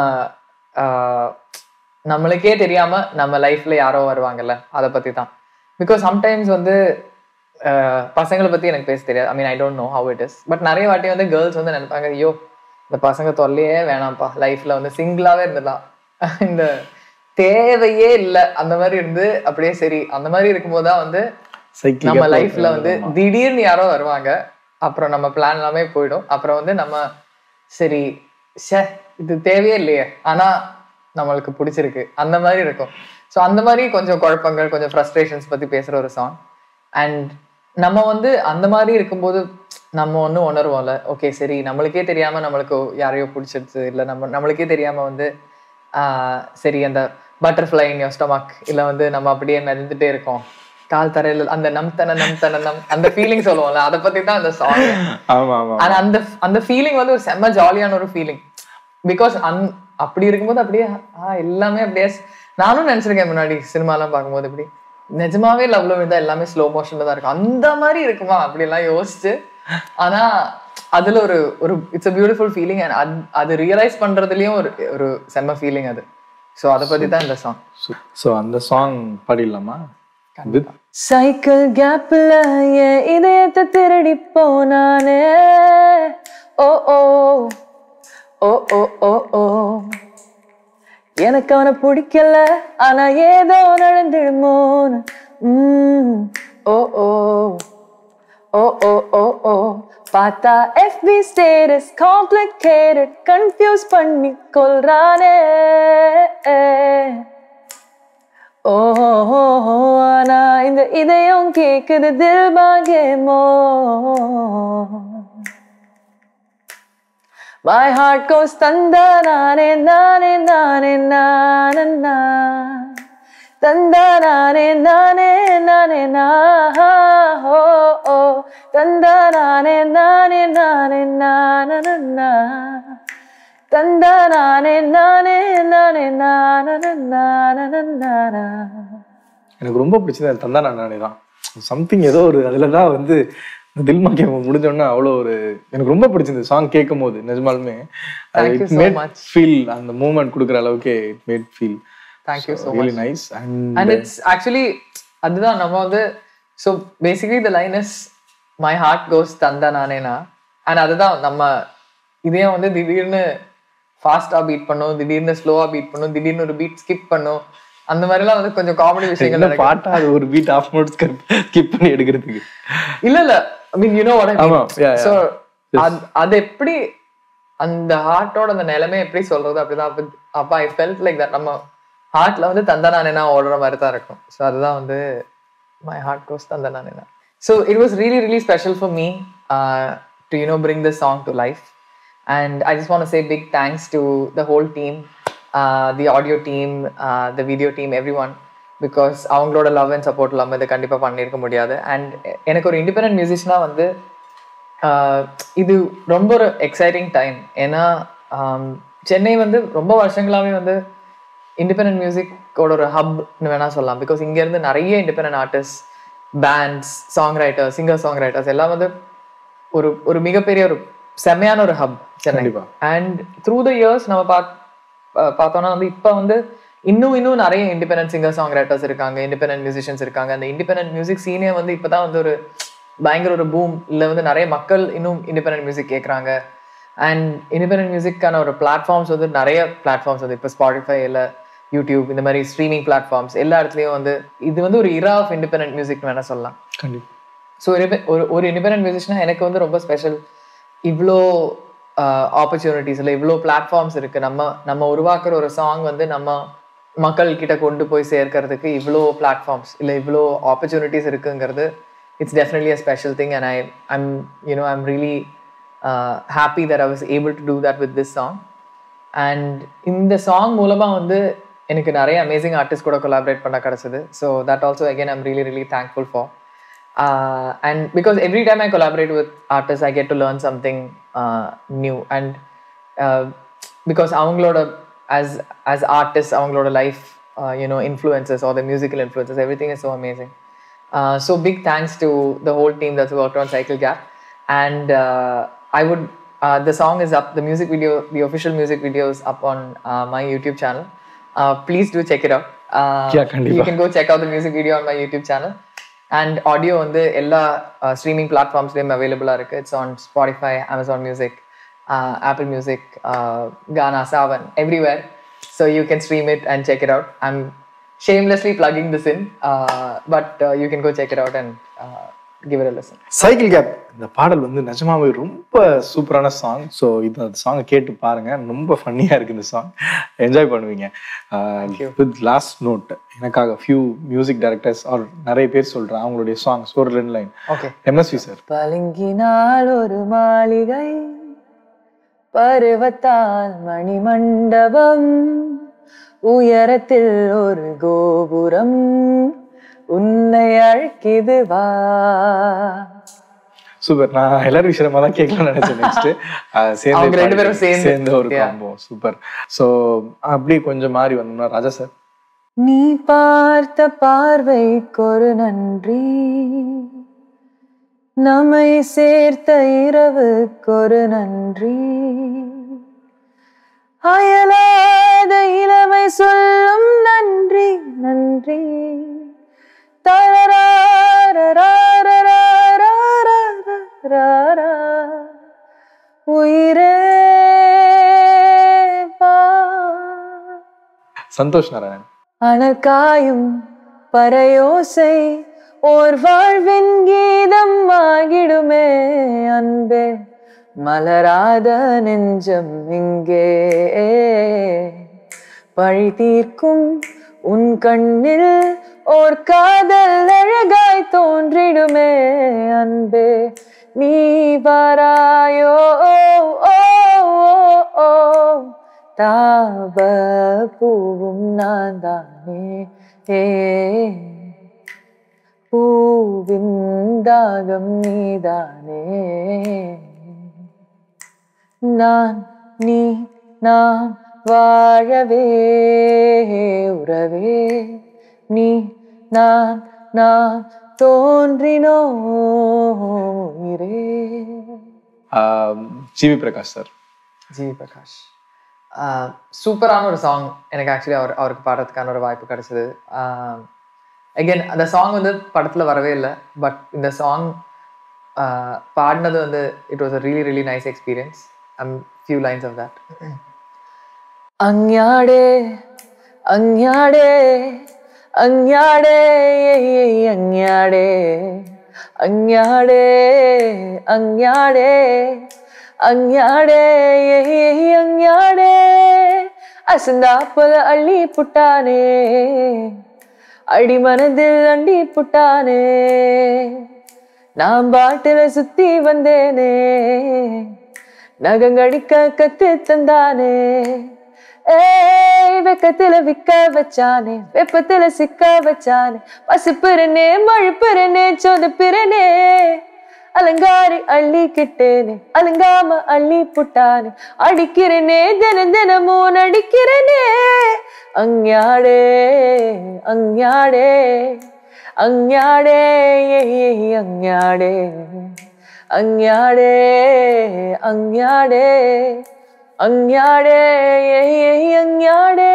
Speaker 1: நம்மளுக்கே தெரியாம நம்ம லைஃப்ல யாரோ வருவாங்கல்ல, அதை பத்தி தான். பிகாஸ் சம்டைம்ஸ் வந்து பசங்களை பத்தி எனக்கு பேச தெரியாது. I mean I don't know how it is, but நிறைய வாட்டி வந்து கேர்ள்ஸ் வந்து நினைப்பாங்க, ஐயோ இந்த பசங்க தொல்லையே வேணாம்ப்பா, லைஃப்ல வந்து சிங்கிளாவே இருந்துடலாம், இந்த தேவையே இல்லை, அந்த மாதிரி இருந்து அப்படியே சரி. அந்த மாதிரி இருக்கும்போதுதான் வந்து நம்ம லைஃப்ல வந்து திடீர்னு யாரோ வருவாங்க, அப்புறம் நம்ம பிளான் எல்லாமே போயிடும். அப்புறம் வந்து நம்ம சரி ஷே இது தேவையே இல்லையே, ஆனா நம்மளுக்கு பிடிச்சிருக்கு, அந்த மாதிரி இருக்கும். ஸோ அந்த மாதிரி கொஞ்சம் குழப்பங்கள், கொஞ்சம் ஃப்ரஸ்ட்ரேஷன்ஸ் பத்தி பேசுற ஒரு சாங். அண்ட் நம்ம வந்து அந்த மாதிரி இருக்கும்போது நம்ம ஒன்று உணர்வோம்ல, ஓகே சரி நம்மளுக்கே தெரியாம நம்மளுக்கு யாரையோ பிடிச்சிருச்சு, இல்லை நம்ம நம்மளுக்கே தெரியாம வந்து ஆஹ் சரி அந்த பட்டர்ஃப்ளை இன் யுவர் ஸ்டமக், இல்லை வந்து நம்ம அப்படியே நடந்துட்டே இருக்கோம் கால் தரையில, அந்த நம் தன நம் தன நம் அந்த ஃபீலிங் சொல்லுவோம்ல, அதை பத்தி தான் அந்த சாங். ஆனா அந்த அந்த ஃபீலிங் வந்து ஒரு செம்ம ஜாலியான ஒரு ஃபீலிங். பிகாஸ் அந் அப்படி இருக்கும்போது அப்படியே ஆஹ் எல்லாமே அப்படியே நானும் நினைச்சிருக்கேன் முன்னாடி சினிமாலாம் பார்க்கும்போது, இப்படி நிஜமாவே லவ்ல விழுந்தா எல்லாமே ஸ்லோ மோஷன்ல தான் இருக்கும், அந்த மாதிரி இருக்குமா அப்படி எல்லாம் யோசிச்சு. ஆனா அதுல ஒரு ஒரு it's a beautiful feeling. And அது ரியலைஸ் பண்றதுலயும் ஒரு ஒரு செம்ம ஃபீலிங் அது. ஸோ அதை பத்தி தான் இந்த சாங்.
Speaker 2: ஸோ அந்த சாங் பாடிடலாமா?
Speaker 3: சைக்கிள் கேப்ல என் இதயத்தை திருடி போனானே, ஓ ஓ ஓ ஓ ஓ ஓ எனக்கு அவனை பிடிக்கல, ஆனா ஏதோ நடந்துடுமோன்னு. உம் ஓ ஓ ஓ ஓ ஓ ஓ பார்த்தா எஃபி ஸ்டேட்டஸ் காம்ப்ளிகேட்டட், கன்ஃபியூஸ் பண்ணி கொள்றானே. ஓ ஆனா இந்த இதயம் கேக்குது தில் மாங்கே மோர். My heart goes tanda nane nane nane nane na, tanda nane nane nane na, oh oh tanda nane nane nane nane na, tanda nane nane nane nane nane na.
Speaker 2: எனக்கு ரொம்ப பிடிச்சது தந்தா நானே தான். சம்திங் ஏதோ ஒரு அதுலதான் வந்து தில் மாங்கே முடிஞ்சோன்னா அவ்வளோ ஒரு எனக்கு ரொம்ப பிடிச்சிருந்தது சாங் கேட்கும் போது. நிஜமாலுமே ஃபீல் அந்த மூமெண்ட் கொடுக்குற அளவுக்கு it made feel.
Speaker 1: Thank you so
Speaker 2: really
Speaker 1: much.
Speaker 2: nice. And
Speaker 1: And it's actually அதுதான் நம்ம வந்து so basically the line is my heart goes தந்தா நானேனா, and அதுதான் நம்ம இதே வந்து திடீர்னு ஃபாஸ்டா பீட் பண்ணும், திடீர்னு ஸ்லோவா பீட் பண்ணும், திடீர்னு ஒரு பீட் ஸ்கிப் பண்ணும், அந்த மாதிரிலாம் வந்து கொஞ்சம் காமெடி விஷயங்கள்
Speaker 2: என்ன பாட்டா அது ஒரு பீட் ஆஃப் நோட் ஸ்கிப் பண்ணி எடுக்கிறதுக்கு
Speaker 1: இல்ல இல்ல I mean you know what I
Speaker 2: ஆமா,
Speaker 1: மீன்.
Speaker 2: yeah, yeah.
Speaker 1: சோ அது எப்படி அந்த ஹார்ட்டோட அந்த நிலைமை எப்படி சொல்றது அப்படிதான். அப்ப அப்ப ஐ ஃபெல்ட் லைக் தட் நம்ம ஹார்ட்ல வந்து தந்தனானேனா ஓடுற மாதிரி தான் இருக்கும். ஸோ அதுதான் வந்து மை ஹார்ட் கோஸ் தந்தனானேனா. So it was really really special for me to you know bring this song to life. And I just want to say big thanks to the whole team, the audio team, the video team, everyone. Because அவங்களோட love and support இல்லாமல் இதை கண்டிப்பாக பண்ணியிருக்க முடியாது. And எனக்கு ஒரு independent மியூசிஷனாக வந்து இது ரொம்ப ஒரு எக்ஸைட்டிங் டைம். ஏன்னா சென்னை வந்து ரொம்ப வருஷங்களாகவே வந்து இண்டிபெண்டன்ட் மியூசிக்கோட ஒரு ஹப்னு வேணால் சொல்லலாம். பிகாஸ் இங்கேருந்து நிறைய independent artist, bands, songwriters, singer songwriters எல்லாம் வந்து ஒரு ஒரு மிகப்பெரிய ஒரு செம்மையான ஒரு hub Chennai. And through the years நம்ம பார்த்து பார்த்தோம்னா வந்து இப்போ வந்து இன்னும் இன்னும் நிறைய இண்டிபெண்டன்ட் சிங்கர் சாங் ரைட்டர்ஸ் இருக்காங்க, இண்டிபெண்டன்ட் மியூசிஷியன்ஸ் இருக்காங்க. அந்த இண்டிபெண்டன்ட் மியூசிக் சீனே வந்து இப்போதான் வந்து ஒரு பயங்கர ஒரு பூம். இல்லை வந்து நிறைய மக்கள் இன்னும் இண்டிபெண்டன்ட் மியூசிக் கேட்குறாங்க. அண்ட் இண்டிபெண்டன்ட் மியூசிக்கான ஒரு பிளாட்ஃபார்ம்ஸ் வந்து நிறைய பிளாட்ஃபார்ம்ஸ் வந்து இப்போ ஸ்பாட்டிஃபை இல்லை யூடியூப் இந்த மாதிரி ஸ்ட்ரீமிங் பிளாட்ஃபார்ம்ஸ் எல்லா இடத்துலையும் வந்து இது வந்து ஒரு இரா ஆஃப் இண்டிபெண்டன்ட் மியூசிக்னு வேணால் சொல்லலாம்.
Speaker 2: கண்டிப்பாக.
Speaker 1: ஸோ ஒரு ஒரு இண்டிபெண்டன்ட் மியூசிக்னா எனக்கு வந்து ரொம்ப ஸ்பெஷல். இவ்வளோ ஆப்பர்ச்சுனிட்டிஸ் இல்லை, இவ்வளோ பிளாட்ஃபார்ம்ஸ் இருக்குது. நம்ம நம்ம உருவாக்குற ஒரு சாங் வந்து நம்ம மக்கள் கிட்ட கொண்டு போய் சேர்க்கறதுக்கு இவ்வளோ பிளாட்ஃபார்ம்ஸ் இல்லை, இவ்வளோ ஆப்பர்ச்சுனிட்டிஸ் இருக்குங்கிறது it's definitely a special thing. And I I'm you know I'm really happy that I was able to do that with this song. அண்ட் இந்த சாங் மூலமாக வந்து எனக்கு நிறைய அமேசிங் ஆர்டிஸ்ட் கூட கொலாபரேட் பண்ண கிடச்சிது. So that also again I'm really really thankful for. Uh, and because every time I collaborate with artists, I get to learn something uh, new. And uh, because avangaloda as as artists, avangaloda life, uh, you know, influences or the musical influences, everything is so amazing. Uh, so big thanks to the whole team that's worked on Cycle Gap. And uh, I would, uh, the song is up, the music video, the official music video is up on uh, my YouTube channel. Uh, please do check it out. Uh,
Speaker 2: yeah,
Speaker 1: you can go check out the music video on my YouTube channel. And audio வந்து எல்லா streaming பிளாட்ஃபார்ம்ஸ்லேயும் அவைலபிளாக இருக்குது. It's on Spotify, Amazon music, Apple music, Gaana, Saavn, everywhere. So you can stream it and check it out. I'm shamelessly plugging this in, but you can go check it out and give it a listen.
Speaker 2: Cycle gap இந்த பாடல் வந்து நிஜமாவே ரொம்ப சூப்பரான song. So இந்த சாங்கை கேட்டு பாருங்க, ரொம்ப ஃபன்னியாக இருக்குது இந்த சாங், என்ஜாய் பண்ணுவீங்க. வித் லாஸ்ட் நோட், எனக்காக ஃபியூ மியூசிக் டைரக்டர்ஸ் ஆர் நிறைய பேர் சொல்கிறேன் அவங்களுடைய சாங்ஸ் ஒரு ரெண்டு லைன்.
Speaker 1: ஓகே.
Speaker 2: எம்எஸ்வி சார்.
Speaker 3: பளிங்கினால் ஒரு மாளிகை, பருவத்தால் மணிமண்டபம், உயரத்தில் ஒரு கோபுரம், உன்னை அழைக்குது வா.
Speaker 2: சூப்பர். நான் எல்லாரும் விஷயமா தான் கேட்கலாம்னு நினைச்சேன். நெக்ஸ்ட் சேர்ந்து ரெண்டு பேரும் சேர்ந்து ஒரு காம்போ சூப்பர். ஸோ அப்படி கொஞ்சம் மாறி வந்தோம்னா ராஜா சார்.
Speaker 3: நீ பார்த்த பார்வைக்கு ஒரு நன்றி, நம்மை சேர்த்த இரவுக்கு ஒரு நன்றி, அயலாத இளமை சொல்லும் நன்றி நன்றி. உயிரே
Speaker 2: சந்தோஷ் நாராயணன்.
Speaker 3: அனக்காயும் பறையோசை ஓர் வாழ்வின் கீதம் ஆகிடுமே அன்பே, மலராத நெஞ்சம் இங்கே பழி தீர்க்கும் உன் கண்ணில் ஓர் காதல் அழகாய் தோன்றிடுமே அன்பே, நீ வராயோ தாவ பூவும் நான் தானே, ஏ பூவின் தாகம் நீதானே, நான் நீ நாம் வாழவே உறவே, நீ நான் நான் தோன்றினோ உயிரே.
Speaker 2: ஜிவி பிரகாஷ் சார்.
Speaker 1: ஜிவி பிரகாஷ். சூப்பரான ஒரு சாங் எனக்கு ஆக்சுவலி அவர் அவருக்கு பாடுறதுக்கான ஒரு வாய்ப்பு கிடைச்சது. அகெயின் அந்த சாங் வந்து படத்தில் வரவே இல்லை, பட் இந்த சாங் பாடினது வந்து it was a really really nice experience. I'm few lines of that.
Speaker 3: அஞ்ஞாடே அஞ்ஞாடே அஞ்ஞாடே அஞ்ஞாடே அஞ்ஞாடே அஞ்ஞாடே அஞ்ஞாடே அஞ்ஞாடே அசந்தா போல அள்ளி புட்டானே அடி மனதில் அண்டி புட்டானே நான் பாட்டுல சுத்தி வந்தேனே நகங்கடிக்க கத்து தந்தானே ஏய் வெக்கத்துல விக்க வச்சானே வெப்பத்துல சிக்க வச்சானே பசிப்பிறனே மழுப்பிறனே சொதப்பிறனே அலங்காரி அள்ளி கிட்டேனே அலங்காம அள்ளி புட்டானே அடிக்கிறனே தினம் தினமும் நடிக்கிறனே அஞ்ஞாடே அஞ்ஞாடே அஞ்ஞாடே அஞ்ஞாடே அஞ்ஞாடே அஞ்ஞாடே அஞ்ஞாடே அஞ்ஞாடே.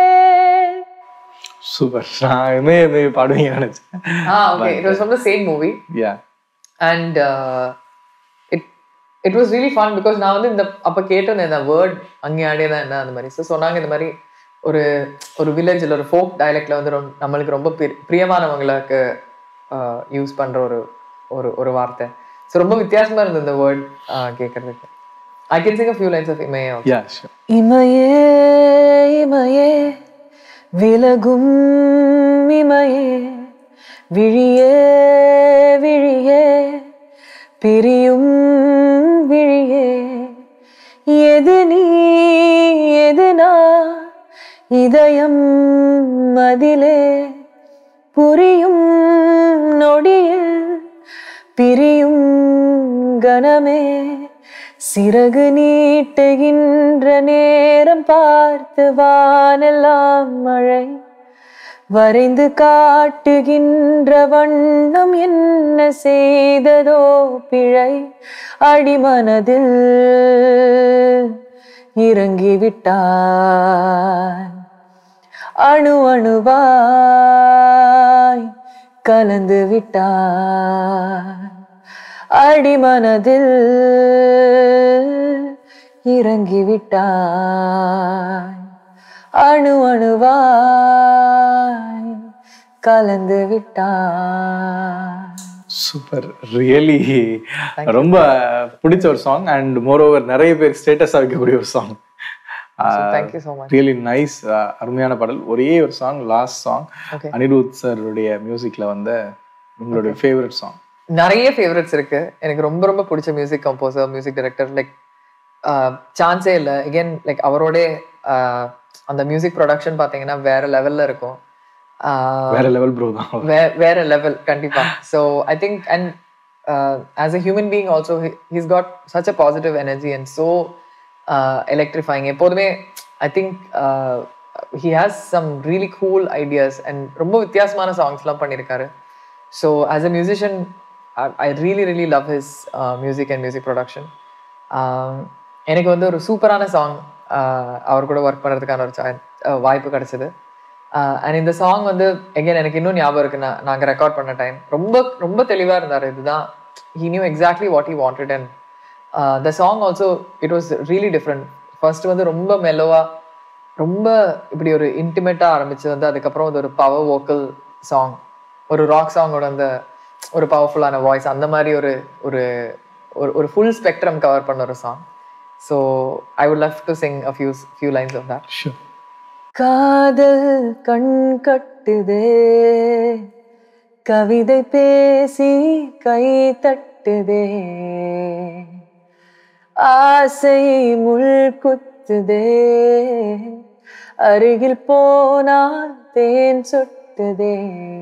Speaker 2: சூப்பர். நான் எமே எமே பாடுவீங்க நினைச்சேன்.
Speaker 1: Ah okay, it was from the same movie.
Speaker 2: Yeah.
Speaker 1: And it it was really fun because நான் வந்து இந்த அப்போ கேட்டேன் இந்த வேர்ட் அஞ்ஞாடே தான் என்ன அந்த மாதிரி. ஸோ சொன்னாங்க இந்த மாதிரி ஒரு ஒரு வில்லேஜில் ஒரு ஃபோக் டயலெக்டில் வந்து ரொம்ப நம்மளுக்கு ரொம்ப பிரியமானவங்களுக்கு யூஸ் பண்ணுற ஒரு ஒரு ஒரு வார்த்தை. ஸோ ரொம்ப வித்தியாசமாக இருந்தது இந்த வேர்ட் கேட்கறதுக்கு. I can sing a few lines of Imaye also.
Speaker 2: Yeah, sure.
Speaker 3: Imaye, Imaye, vilagum Imaye, viriye, viriye, piriyum viriye, edu nee, edu na, idayam adile, puriyum nodiyil, piriyum ganame, சிறகு நீட்டுகின்ற நேரம் பார்த்து வானெல்லாம் மழை வரைந்து காட்டுகின்ற வண்ணம் என்ன செய்ததோ பிழை அடிமனதில் இறங்கிவிட்டாய் அணு அணுவாய் கலந்து விட்டாய் அடிமனதில் இறங்கிவிட்டாய் அணு அணுவாய் கலந்து விட்டாய்.
Speaker 2: சூப்பர். ரியலி ரொம்ப பிடிச்ச ஒரு சாங் அண்ட் மோர் ஓவர் நிறைய பேர் ஸ்டேட்டஸா வைக்கக்கூடிய ஒரு song.
Speaker 1: Thank you so much.
Speaker 2: Really nice. அருமையான பாடல். ஒரே ஒரு சாங், லாஸ்ட் சாங், அனிருத் சாருடைய மியூசிக்ல வந்த உங்களுடைய ஃபேவரட் சாங்.
Speaker 1: நிறைய ஃபேவரட்ஸ் இருக்கு. எனக்கு ரொம்ப ரொம்ப பிடிச்ச music composer, music director like சான்ஸே இல்லை. அகெயின் லைக் அவரோட அந்த மியூசிக் ப்ரொடக்ஷன் பார்த்தீங்கன்னா வேற லெவல்ல இருக்கும்.
Speaker 2: வேற லெவல் ப்ரோ தான்.
Speaker 1: வேற லெவல் கண்டிப்பா. So I think and as a human being also he's got such a positive energy and so electrifying. எப்போதுமே I think he has some really cool ideas அண்ட் ரொம்ப வித்தியாசமான சாங்ஸ்லாம் பண்ணியிருக்காரு. So as a musician I really really love his uh, music and music production. எனக்கு வந்து ஒரு சூப்பரான சாங் அவர் கூட ஒர்க் பண்ணுறதுக்கான ஒரு வாய்ப்பு கிடைச்சது. அண்ட் இந்த சாங் வந்து எகெயின் எனக்கு இன்னும் ஞாபகம் இருக்கு. நான் நாங்கள் ரெக்கார்ட் பண்ண டைம் ரொம்ப ரொம்ப தெளிவாக இருந்தார். இதுதான் he knew exactly what he wanted and uh, the song also it was really different. First வந்து ரொம்ப மெலோவாக ரொம்ப இப்படி ஒரு இன்டிமேட்டாக ஆரம்பிச்சு வந்து அதுக்கப்புறம் அது ஒரு பவர் வோக்கல் சாங், ஒரு ராக் சாங்கோட அந்த ஒரு பவர்ஃபுல்லான வாய்ஸ், அந்த மாதிரி ஒரு ஒரு ஒரு ஃபுல் ஸ்பெக்ட்ரம் கவர் பண்ண ஒரு song. So I would love to sing a few few lines of that.
Speaker 2: Sure.
Speaker 3: காதல் கண் கட்டுதே, கவிதை பேசி கை தட்டுதே, ஆசை முள் குத்துதே, அருகில் போனால் தேன் சொட்டுதே,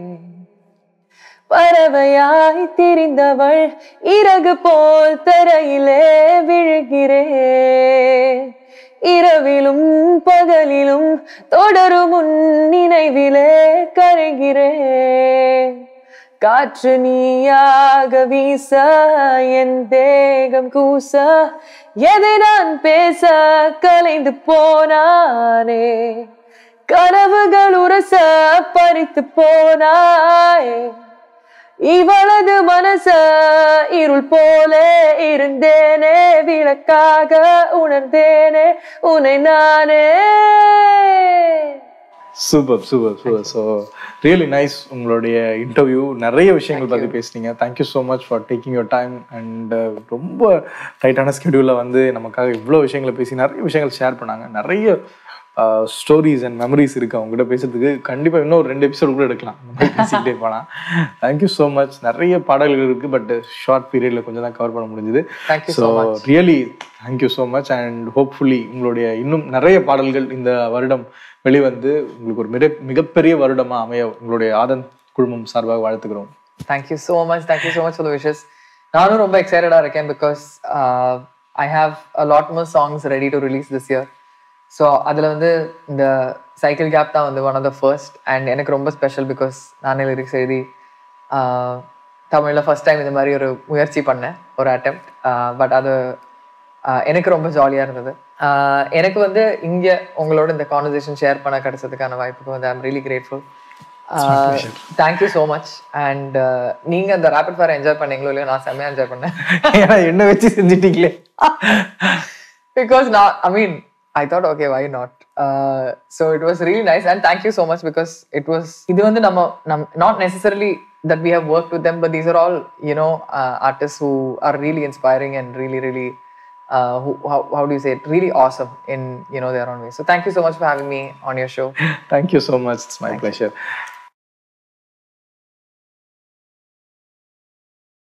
Speaker 3: பறவையாய் திரிந்தவள் இறகு போல் தரையிலே விழுகிறேன், இரவிலும் பகலிலும் தொடரும் உன் நினைவிலே கரைகிறேன், காற்று நீயாக வீச என் தேகம் கூச எதை நான் பேச கலைந்து போனானே கனவுகள் உரச பறித்து போனாயே இவளது மனச இருள் போல இருந்தேனே விளக்காக உணர்ந்தேனே உன்னை நானே.
Speaker 2: Super super super. So really nice உங்களுடைய இன்டர்வியூ. நிறைய விஷயங்கள் பற்றி பேசுனீங்க. Thank you so much for taking your time அண்ட் ரொம்ப டைட்டான ஸ்கெடியூலில் வந்து நமக்காக இவ்வளோ விஷயங்களை பேசி நிறைய விஷயங்கள் ஷேர் பண்ணாங்க. நிறைய ஸ்டோரிஸ் அண்ட் மெமரிஸ் இருக்குது அவங்ககிட்ட பேசுறதுக்கு. கண்டிப்பாக இன்னும் ரெண்டு எபிசோடு கூட எடுக்கலாம் பேசிக்கிட்டே போனால். Thank you so much. நிறைய பாடல்கள் இருக்குது பட் ஷார்ட் பீரியடில் கொஞ்சம் தான் கவர் பண்ண முடிஞ்சுது. So really thank you so much and hopefully உங்களுடைய இன்னும் நிறைய பாடல்கள் இந்த வருடம் வெளிவந்து உங்களுக்கு ஒரு மிக மிகப்பெரிய வருடமாக அமைய உங்களுடைய ஆதன் குழுமம் சார்பாக வாழ்த்துக்கிறோம்.
Speaker 1: Thank you so much. Thank you so much for the wishes. நானும் ரொம்ப எக்ஸைட்டடாக இருக்கேன் because I have a lot more songs ready to release this year. So அதில் வந்து இந்த சைக்கிள் கேப் தான் வந்து ஒன் ஆஃப் த ஃபர்ஸ்ட் அண்ட் எனக்கு ரொம்ப ஸ்பெஷல் பிகாஸ் நானே லிரிக்ஸ் எழுதி தமிழில் ஃபர்ஸ்ட் டைம் இந்த மாதிரி ஒரு முயற்சி பண்ணேன், ஒரு அட்டெம்ப்ட். பட் அது எனக்கு ரொம்ப ஜாலியாக இருந்தது. எனக்கு வந்து இங்கே உங்களோட இந்த கான்வர்சேஷன் ஷேர் பண்ண கிடைச்சதுக்கான வாய்ப்புக்கு வந்து I'm really grateful. Thank you so much. And நீங்கள் அந்த ரேபிட் ஃபயர் என்ஜாய் பண்ணீங்களோ இல்லையோ, நான் செம்மையாக என்ஜாய் பண்ணேன்.
Speaker 2: என்ன வச்சு செஞ்சுட்டீங்களே.
Speaker 1: பிகாஸ் நான் ஐ மீன் I thought, okay, why not? Uh, so it was really nice and thank you so much because it was, இது வந்து நம்ம not necessarily that we have worked with them, but these are all, you know, uh, artists who are really inspiring and really, really, uh, who, how, how do you say it, really awesome in, you know, their own way. So thank you so much for having me on your show.
Speaker 2: Thank you so much. It's my thank pleasure. You.